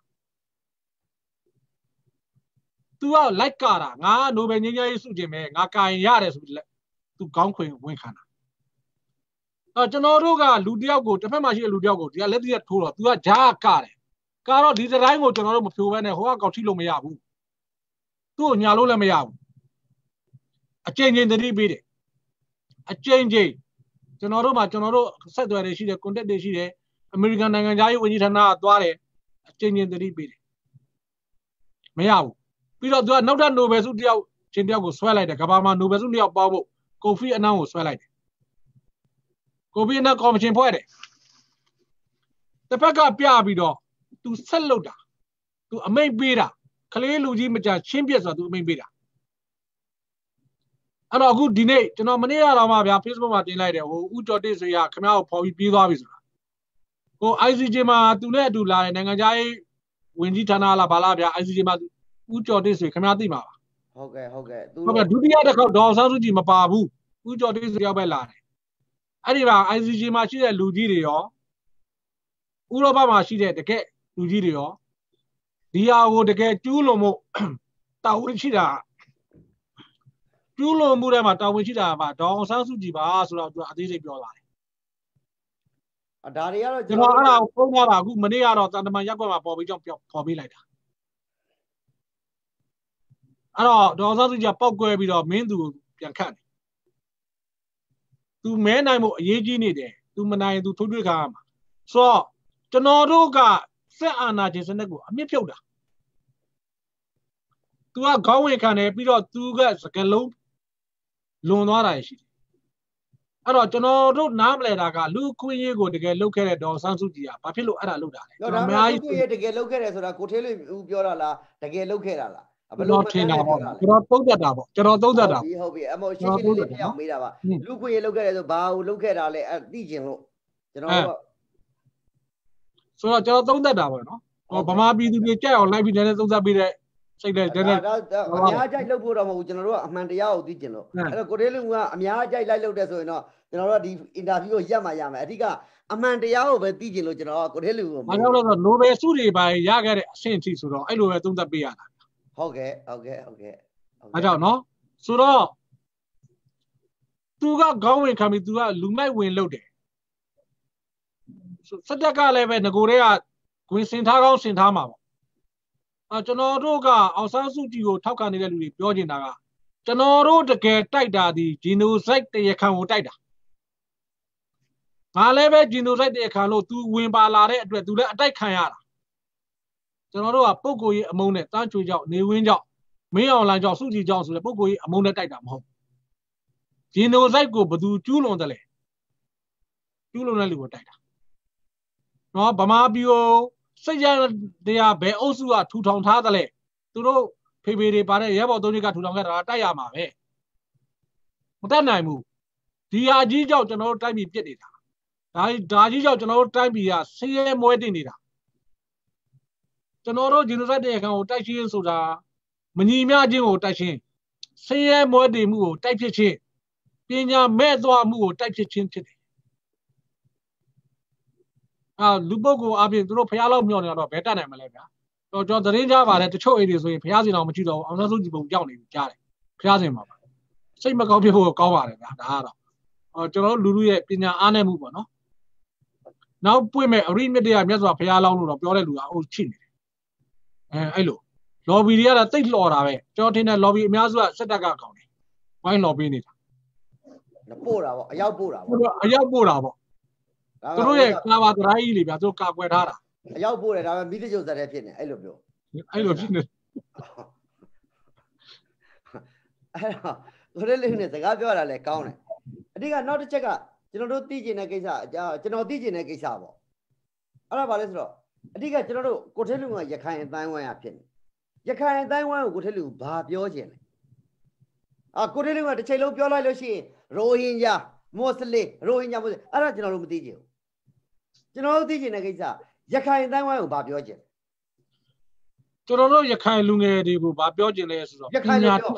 Speaker 2: तू ကလိုက်ကာတာငါနိုဘယ်ငြိမ်းချမ်းရေးဆုတင်မယ်ငါကာရင်ရတယ်ဆိုပြီး तू ခေါင်းခွင်ဝင်ခံတာအဲ့ကျွန်တော်တို့ကလူတယောက်ကိုတစ်ဖက်မှာရှိတဲ့လူတယောက်ကိုဒီကလက်တရက်ထိုးတော့ तू ကဂျားကာတယ်ကာတော့ဒီတိုင်းကိုကျွန်တော်တို့မဖြိုးဘဲနဲ့ဟိုကကောက်ထိလို့မရဘူးသူ့ကိုညာလို့လည်းမရဘူးအကျဉ်းချင်းတတိပေးတယ်အကျဉ်းချင်းကျွန်တော်တို့မှာကျွန်တော်တို့ဆက်သွယ်တွေရှိတယ် contact တွေရှိတယ်အမေရိကန်နိုင်ငံသားရေးဝန်ကြီးဌာနကသွားတယ်အကျဉ်းချင်းတတိပေးတယ်မရဘူးပြီးတော့သူကနောက်ထပ်နိုဘယ်ဆုတယောက်ချင်းတယောက်ကိုဆွဲလိုက်တယ်ကမ္ဘာမှာနိုဘယ်ဆုတယောက်ပေါင်းဖို့ကိုဖီအနန်ကိုဆွဲလိုက်တယ်ကိုဖီအနန်ကော်မရှင်ဖွဲ့တယ်တစ်ဖက်ကပြပြီးတော့သူဆက်လုပ်တာသူအမိန့်ပေးတာကလေးလူကြီးမကြချင်းပြက်ဆိုတာသူအမိန့်ပေးတာအဲ့တော့အခုဒီနေ့ကျွန်တော်မနေ့ကတော့မှဗျာ Facebook မှာတင်လိုက်တယ်ဟိုဦးကျော်တိဆွေကခင်ဗျားကိုဖော်ပြီးပြေးသွားပြီဆိုတာဟို I C J မှာသူနဲ့အတူလာတဲ့နိုင်ငံခြားရေးဝန်ကြီးဌာနလားဗာလားဗျာ I C J မှာဦးကျော်တိဆွေခင်ဗျားသိမှာပါ
Speaker 1: ဟုတ်ကဲ့ဟုတ်ကဲ့
Speaker 2: သူဟုတ်ကဲ့ဒုတိယတစ်ခေါက်ဒေါ်ဆန်းစုကြည်မပါဘူးဦးကျော်တိဆွေရောက်ပဲလာတယ်အဲ့ဒီမှာ I C J မှာရှိတဲ့လူကြီးတွေရောဥရောပမှာရှိတဲ့တကယ်လူကြီးတွေရောဒီဟာကိုတကယ်ကျူးလွန်မှုတာဝန်ရှိတာကျူးလွန်မှုထဲမှာတာဝန်ရှိတာပါဒေါအောင်ဆန်းစုကြည်ပါဆိုတော့သူအသေးစိတ်ပြောလာတယ်
Speaker 1: အဒါတွေကတော့
Speaker 2: ကျွန်တော်အဲ့ဒါကိုပုံထားတာအခုမနေ့ကတော့တန်တမန်ရက်ကွက်မှာပေါ်ပြီးကြောင်းပေါ်ပေးလိုက်တာအဲ့တော့ဒေါအောင်ဆန်းစုကြည်ပောက်ကွဲပြီးတော့မင်းသူပြန်ခတ်တယ်သူမဲနိုင်မှုအရေးကြီးနေတယ်သူမနိုင်သူထိုးထွေးခါမှာဆိုတော့ကျွန်တော်တို့ကစက်အာဏာရှင်စနစ်ကိုအမြင့်ဖြုတ်တာသူကခေါင်းဝင်ခံတယ်ပြီးတော့သူကစကလုံးလွန်သွားတာရှိတယ်အဲ့တော့ကျွန်တော်တို့နားမလဲတာကလူခွင့်ရေးကိုတကယ်လုပ်ခဲ့တဲ့ဒေါ်ဆန်းစုကြည်ကဘာဖြစ်လို့အဲ့ဒါလုပ်တာလဲ
Speaker 1: ကျွန်တော်အများကြီးသူတကယ်လုပ်ခဲ့တယ်ဆိုတာကိုထေးလေးဦးပြောတာလားတကယ်လုပ်ခဲ့တာလား
Speaker 2: ဘယ်လိုထင်တာပေါ့ကျွန်တော်သုံးသပ်တာပေါ့ကျွန်တော်သုံးသပ်တာ
Speaker 1: ဟုတ်ပြီဟုတ်ပြီအမေရှင်းရှင်းလေးပြောင်းမေးတာပါလူခွင့်ရေးလုပ်ခဲ့တယ်ဆိုဘာကိုလုပ်ခဲ့တာလဲအဲ့သိကျင်လို့ကျွန်တော်တို့
Speaker 2: ဆိုတော့ကျွန်တော်သုံးသပ်တာပေါ့နော်ဟောဗမာပြည်သူတွေကြက်အောင်လိုက်ပြီးလည်းသုံးသပ်ပြီးတဲ့စိတ်နဲ့တဲ့
Speaker 1: အများကြိုက်လုပ်ဖို့တော့မဟုတ်ဘူးကျွန်တော်တို့ကအမှန်တရားကိုသိကျင်လို့အဲ့တော့ကိုတေးလူကအများကြိုက်လိုက်လုပ်တဲ့ဆိုရင်တော့ကျွန်တော်တို့ကဒီအင်တာဗျူးကိုရက်မှရမယ်အဓိကအမှန်တရားကိုပဲသိကျင်လို့ကျွန်တော်ကကိုတေးလူကို
Speaker 2: မဟုတ်လို့ဆိုနိုဘယ်ဆုတွေပါရခဲ့တဲ့အဆင့်အထိဆိုတော့အဲ့လိုပဲသုံးသပ်ပေးရတာ
Speaker 1: ဟုတ်ကဲ့ဟုတ်ကဲ့ဟုတ်ကဲ့
Speaker 2: အားကြောင့်နော်ဆိုတော့သူကခေါင်းဝင်ခံပြီးသူကလူမိုက်ဝင်လုပ်တယ်စက်တက်ကလည်းပဲငကိုတွေကဝင်စင်ထားကောင်းစင်ထားမှာပေါ့အဲကျွန်တော်တို့ကအောင်ဆန်းစုကြည်ကိုထောက်ခံနေတဲ့လူတွေပြောနေတာကကျွန်တော်တို့တကယ်တိုက်တာဒီဂျီနိုဆိုက်တရားခံကိုတိုက်တာငါလည်းပဲဂျီနိုဆိုက်တရားခံလို့ तू ဝင်ပါလာတဲ့အတွက် तू လည်းအတိုက်ခံရတာကျွန်တော်တို့ကပုဂ္ဂိုလ်ရေးအမုန်းနဲ့တန်းချွေကြောင့်နေဝင်းကြောင့်မင်းအောင်လိုင်းကြောင့်စုကြည်ကြောင့်ဆိုတဲ့ပုဂ္ဂိုလ်ရေးအမုန်းနဲ့တိုက်တာမဟုတ်ဂျီနိုဆိုက်ကိုဘယ်သူကျူးလွန်တယ်လဲကျူးလွန်တဲ့လူကိုတိုက်တာနော်ဗမာပြည်ကိုစိတ်ရတရားဘယ်အုပ်စုကထူထောင်ထားတယ်လဲသူတို့ဖေဖေတွေပါတဲ့ရဲဘော်သုံးကြီးကထူထောင်ခဲ့တာတိုက်ရမှာပဲမတတ်နိုင်ဘူးဒီဟာကြီးကြောင့်ကျွန်တော်တို့တိုက်ပြီးပြစ်နေတာဒါဒါကြီးကြောင့်ကျွန်တော်တို့တိုက်ပြီးကဆင်းရဲမွဲတင်နေတာကျွန်တော်တို့ဂျီနိုဆိုက်တရားခံကိုတိုက်ရှင်းဆိုတာမညီမျှခြင်းကိုတိုက်ရှင်းဆင်းရဲမွဲတင်မှုကိုတိုက်ဖြစ်ခြင်းပညာမဲ့သွားမှုကိုတိုက်ဖြစ်ခြင်းဖြစ်တယ်အာလူပုဂ္ဂိုလ်အပြင်သူတို့ဖျားလောက်မျှော်နေတော့ဘယ်တတ်နိုင်မလဲဗျာတော့ကျွန်တော်သတင်းကြားပါတယ်တချို့အိမ်တွေဆိုရင်ဖျားစင်တော်မကြည့်တော့အောင်ဆန်းစုကြည်ပုံကြောက်နေပြီကြားတယ်ဖျားစင်မှာပါစိတ်မကောင်းဖြစ်ဖို့ကောင်းပါတယ်ဗျာဒါကတော့အော်ကျွန်တော်တို့လူလူရဲ့ပညာအားနည်းမှုပေါ့နော်နောက်ပွင့်မဲ့အရိမြတ်တရားမြတ်စွာဘုရားလောင်းလို့တော့ပြောတဲ့လူကအိုးချိနေတယ်အဲအဲ့လို lobby တွေကတော့တိတ်လှော်တာပဲကျွန်တော်ထင်တယ် lobby အများစုကစက်တက်ကကောင်းတယ်ဝိုင်း lobby နေတာ
Speaker 1: ပို့တာပေါ့အရောက်ပို့တာပေါ့
Speaker 2: အရောက်ပို့တာပေါ့သူတို့ရဲ့ကာဘာဒရိုင်းကြီးလေဗျာသူတို့ကာကွယ်ထားတာ
Speaker 1: အရောက်ပို့တယ်ဒါပေမဲ့မိသကျုပ်သက်တဲ့ဖြစ်နေအဲ့လိုပြော
Speaker 2: အဲ့လိုဖြစ်နေ
Speaker 1: အဲ့တော့ကိုရဲလေးနဲ့စကားပြောတာလည်းကောင်းတယ်အဓိကနောက်တစ်ချက်ကကျွန်တော်တို့သိကျင်တဲ့ကိစ္စကျွန်တော်သိကျင်တဲ့ကိစ္စပေါ့အဲ့ဒါဘာလဲဆိုတော့အဓိကကျွန်တော်တို့ကိုထဲလူကရခိုင်အတိုင်းဝိုင်းရဖြစ်နေရခိုင်အတိုင်းဝိုင်းကိုကိုထဲလူဘာပြောချင်လဲအာကိုထဲလူကတစ်ချိန်လုံးပြောလိုက်လို့ရှိရင်ရိုဟင်ဂျာမွတ်စလင်ရိုဟင်ဂျာမွတ်စလင်အဲ့ဒါကျွန်တော်တို့မသိချင်ဘူးကျွန်တော်တို့သိချင်တဲ့ကိစ္စရခိုင်အတိုင်းဝိုင်းကိုဘာပြောချင်
Speaker 2: ကျွန်တော်တို့ရခိုင်လူငယ်တွေကိုဘာပြောချင်လဲဆိုတော့
Speaker 1: ရခိုင်လူပြော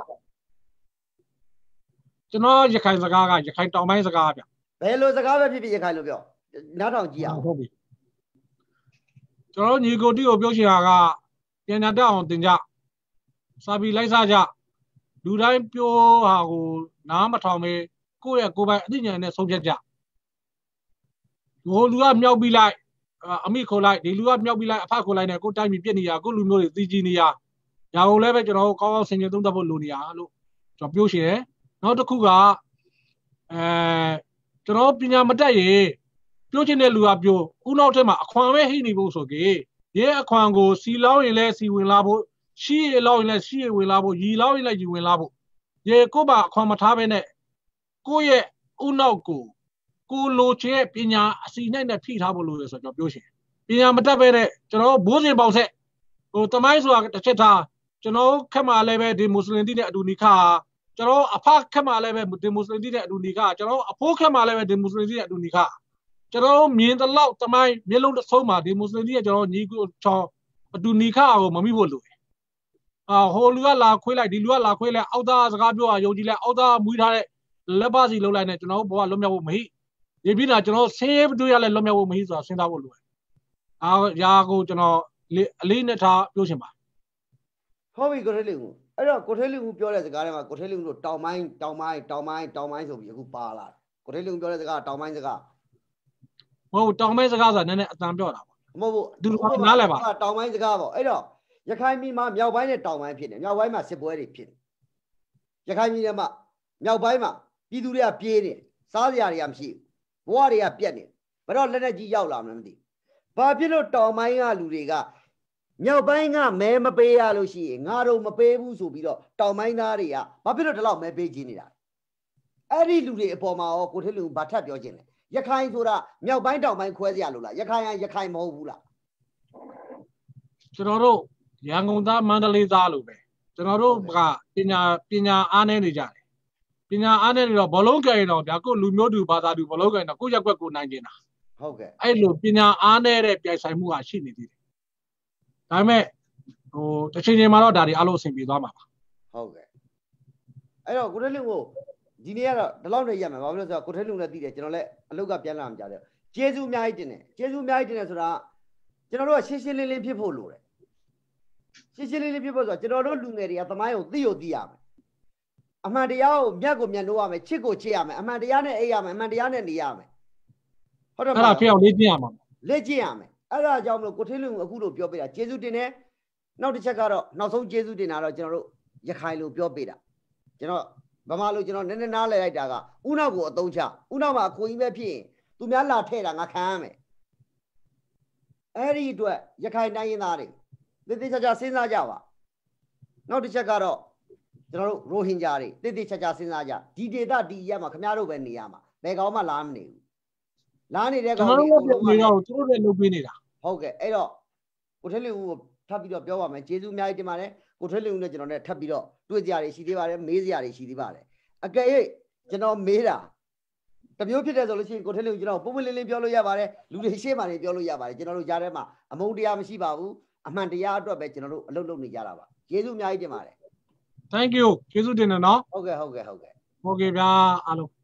Speaker 2: ကျွန်တော်ရခိုင်စကားကရခိုင်တောင်ပိုင်းစကားဗျ
Speaker 1: ဘယ်လိုစကားပဲဖြစ်ဖြစ်ရခိုင်လို့ပြောနားထောင်ကြည့်အောင်
Speaker 2: ဟုတ်ပြီကျွန်တော်ညီကိုတီကိုပြောချင်တာကပြန်ညာတက်အောင်တင်ကြစာပီလိုက်စားကြလူတိုင်းပြောဟာကိုနားမထောင်ပဲကိုယ့်ရဲ့ကိုယ်ပိုင်အသိဉာဏ်နဲ့ဆုံးဖြတ်ကြဟိုလူကမြောက်ပြီးလိုက်အမိခေါ်လိုက်ဒီလူကမြောက်ပြီးလိုက်အဖခေါ်လိုက်နဲ့ကိုယ်တိုင်းပြီးပြစ်နေရကိုလူမျိုးတွေသိကြည်နေရညာကိုလည်းပဲကျွန်တော်တို့ကောင်းကောင်းဆင်ခြင်သုံးသပ်ဖို့လိုနေရလို့ကျွန်တော်ပြောရှင်တယ်နောက်တစ်ခုကအဲကျွန်တော်ပညာမတတ်ရေပြောချင်တဲ့လူကပြောဦးနောက်ထက်မှာအခွန်ပဲဟိနေဖို့ဆိုကေရဲအခွန်ကိုစီလောင်းရင်လည်းစီဝင်လာဖို့ရှိရလောင်းရင်လည်းရှိရဝင်လာဖို့ရီလောင်းရင်လည်းရီဝင်လာဖို့ရေကိုပါအခွန်မထားပဲနဲ့ကိုယ့်ရဲ့ဦးနောက်ကိုကိုလိုချင်ပညာအစီနဲ့နဲ့ဖိထားဖို့လိုရဆိုတော့ပြောရှင်ပညာမတတ်ပဲနဲ့ကျွန်တော်ဘိုးစင်ပေါက်ဆက်ဟိုတမိုင်းဆိုတာတစ်ချက်ထားကျွန်တော်ခက်မှလည်းပဲဒီမွတ်စလင်တိတဲ့အတူနီခါကျွန်တော်အဖခက်မှလည်းပဲဒီမွတ်စလင်တိတဲ့အတူနီခါကျွန်တော်အဖိုးခက်မှလည်းပဲဒီမွတ်စလင်တိတဲ့အတူနီခါကျွန်တော်မြင်တဲ့လောက်တမိုင်းမျက်လုံးတစ်ဆုံးမှာဒီမွတ်စလင်တိကကျွန်တော်ညီကိုချောင်းအတူနီခါကိုမမိဖို့လိုတယ်အာဟိုလူကလာခွေးလိုက်ဒီလူကလာခွေးလိုက်အောက်သားစကားပြောတာယုံကြည်လိုက်အောက်သားမွေးထားတဲ့လက်ပါစီလုံးလိုက်နဲ့ကျွန်တော်ဘဝလွတ်မြောက်ဖို့မဟိဒီပြတာကျွန်တော်ဆင်းရဲတို့ရလဲလွတ်မြောက်ဖို့မဟိဆိုတာစဉ်းစားဖို့လိုတယ်အာရာကိုကျွန်တော်အလေးနဲ့ထားပြောချင်ပါ
Speaker 1: ဟုတ်ပြီကိုထဲလေးဦးအဲ့တော့ကိုထဲလေးဦးပြောတဲ့စကားထဲမှာကိုထဲလေးဦးတို့တောင်ပိုင်းတောင်ပိုင်းတောင်ပိုင်းတောင်ပိုင်းဆိုပြီးအခုပါလာတယ်ကိုထဲလေးဦးပြောတဲ့စကားတောင်ပိုင်းစကား
Speaker 2: မဟုတ်တောင်ပိုင်းစကားဆိုတာနည်းနည်းအတန်ပြောတာပေါ့
Speaker 1: မဟုတ်ဘူး
Speaker 2: သူကနားလဲပါ
Speaker 1: တောင်ပိုင်းစကားပေါ့အဲ့တော့ရခိုင်ပြည်မှာမြောက်ပိုင်းနဲ့တောင်ပိုင်းဖြစ်နေမြောက်ပိုင်းမှာစစ်ပွဲတွေဖြစ်နေရခိုင်ပြည်မှာမြောက်ပိုင်းမှာပြည်သူတွေကပြေးနေစားစရာတွေကမရှိဘူးဘဝတွေကပြက်နေဘယ်တော့လက်နဲ့ကြီးရောက်လာမှမသိဘာဖြစ်လို့တောင်ပိုင်းကလူတွေကမြောက်ပိုင်းကမဲမပေးရလို့ရှိရင်ငါတို့မပေးဘူးဆိုပြီးတော့တောင်ပိုင်းသားတွေကဘာဖြစ်လို့ဒီလောက်မဲပေးခြင်းနေတာအဲ့ဒီလူတွေအပေါ်မှာရောကိုထက်လူဘာထပ်ပြောခြင်းလဲရခိုင်ဆိုတာမြောက်ပိုင်းတောင်ပိုင်းခွဲစရာလို့လားရခိုင်ကရခိုင်မဟုတ်ဘူးလား
Speaker 2: ကျွန်တော်တို့ရန်ကုန်သားမန္တလေးသားလို့ပဲကျွန်တော်တို့ကပညာပညာအားနည်းနေကြတယ်ပညာအားနည်းနေတော့ဘောလုံးကင်တော့ဗျာကိုလူမျိုးတူဘာသာတူဘောလုံးကင်တော့ကိုရက်ွက်ကိုနိုင်နေတာ
Speaker 1: ဟုတ်ကဲ့
Speaker 2: အဲ့လိုပညာအားနည်းတဲ့ပြိုင်ဆိုင်မှုကရှိနေသေးတယ်ဒါပေမဲ့ဟိုတစ်ချိန်ချိန်မှာတော့ဒါတွေအလုံးအဆင်ပြေသွားမှာပါ
Speaker 1: ဟုတ်ကဲ့အဲ့တော့ကိုထက်လူကိုဒီနေ့ကတော့ဒီလောက်နေရမယ်ဘာလို့လဲဆိုတော့ကိုထဲလူလည်းသိတယ်ကျွန်တော်လည်းအလုပ်ကပြန်လာမှကြားတယ်ကျေးဇူးအများကြီးတင်တယ်ကျေးဇူးအများကြီးတင်တယ်ဆိုတာကျွန်တော်တို့ကရှင်းရှင်းလင်းလင်းဖြစ်ဖို့လိုတယ်ရှင်းရှင်းလင်းလင်းဖြစ်ဖို့ဆိုတော့ကျွန်တော်တို့လူငယ်တွေကသမိုင်းကိုသိကိုသိရမယ်အမှန်တရားကိုမြတ်ကိုမြတ်လို့ရမယ်ချစ်ကိုချစ်ရမယ်အမှန်တရားနဲ့အိပ်ရမယ်အမှန်တရားနဲ့နေရမယ်
Speaker 2: ဟုတ်တယ်မလားအဲ့ဒါဖြစ်အောင်လေ့ကျင့်ရမှာ
Speaker 1: လေ့ကျင့်ရမယ်အဲ့ဒါကြောင့်မလို့ကိုထဲလူကိုအခုလိုပြောပေးတာကျေးဇူးတင်တယ်နောက်တစ်ချက်ကတော့နောက်ဆုံးကျေးဇူးတင်တာတော့ကျွန်တော်တို့ရခိုင်လိုပြောပေးတာကျွန်တော်ဗမာလိုကျွန်တော်နည်းနည်းနားလည်လိုက်တာကဥနောက်ကိုအသုံးချဥနောက်မှာအခွင့်အရေးပဲဖြစ်ရင်သူများလာထဲ့တာငါခံရမယ်အဲ့ဒီအတွက်ရခိုင်တိုင်းရင်းသားတွေတိတိကျကျစဉ်းစားကြပါနောက်တစ်ချက်ကတော့ကျွန်တော်တို့ရိုဟင်ဂျာတွေတိတိကျကျစဉ်းစားကြဒီဒေသဒီရက်မှာခင်ဗျားတို့ပဲနေရမှာဘယ်ကောင်မှလာမနေဘူးလာနေတဲ့ကောင်တွေ
Speaker 2: ကျွန်တော်တို့လည်းသူတို့လည်းလုပ်ပေးနေတာ
Speaker 1: ဟုတ်ကဲ့အဲ့တော့ကိုထဲလူကိုထပ်ပြီးတော့ပြောပါမယ်ကျေးဇူးအများကြီးတင်ပါတယ်ကိုထဲလူနဲ့ကျွန်တော်နဲ့ထပ်ပြီးတော့တွေ့ကြရရှိသေးပါတယ်မေးစရာတွေရှိသေးပါတယ်အကယ်၍ကျွန်တော်မေးတာတမျိုးဖြစ်တယ်ဆိုလို့ရှိရင်ကိုထဲလူကျွန်တော်ပုံမှန်လင်းလင်းပြောလို့ရပါတယ်လူတွေရှေ့မှာနေပြောလို့ရပါတယ်ကျွန်တော်တို့ကြားထဲမှာအမုန်းတရားမရှိပါဘူးအမှန်တရားအတွက်ပဲကျွန်တော်တို့အလုပ်လုပ်နေကြတာပါကျေးဇူးအများကြီးတင်ပါတယ်
Speaker 2: thank you ကျေးဇူးတင်တယ်နော်
Speaker 1: ဟုတ်ကဲ့ဟုတ်ကဲ့ဟုတ်ကဲ့
Speaker 2: ဟုတ်ကဲ့ဗျာအားလုံး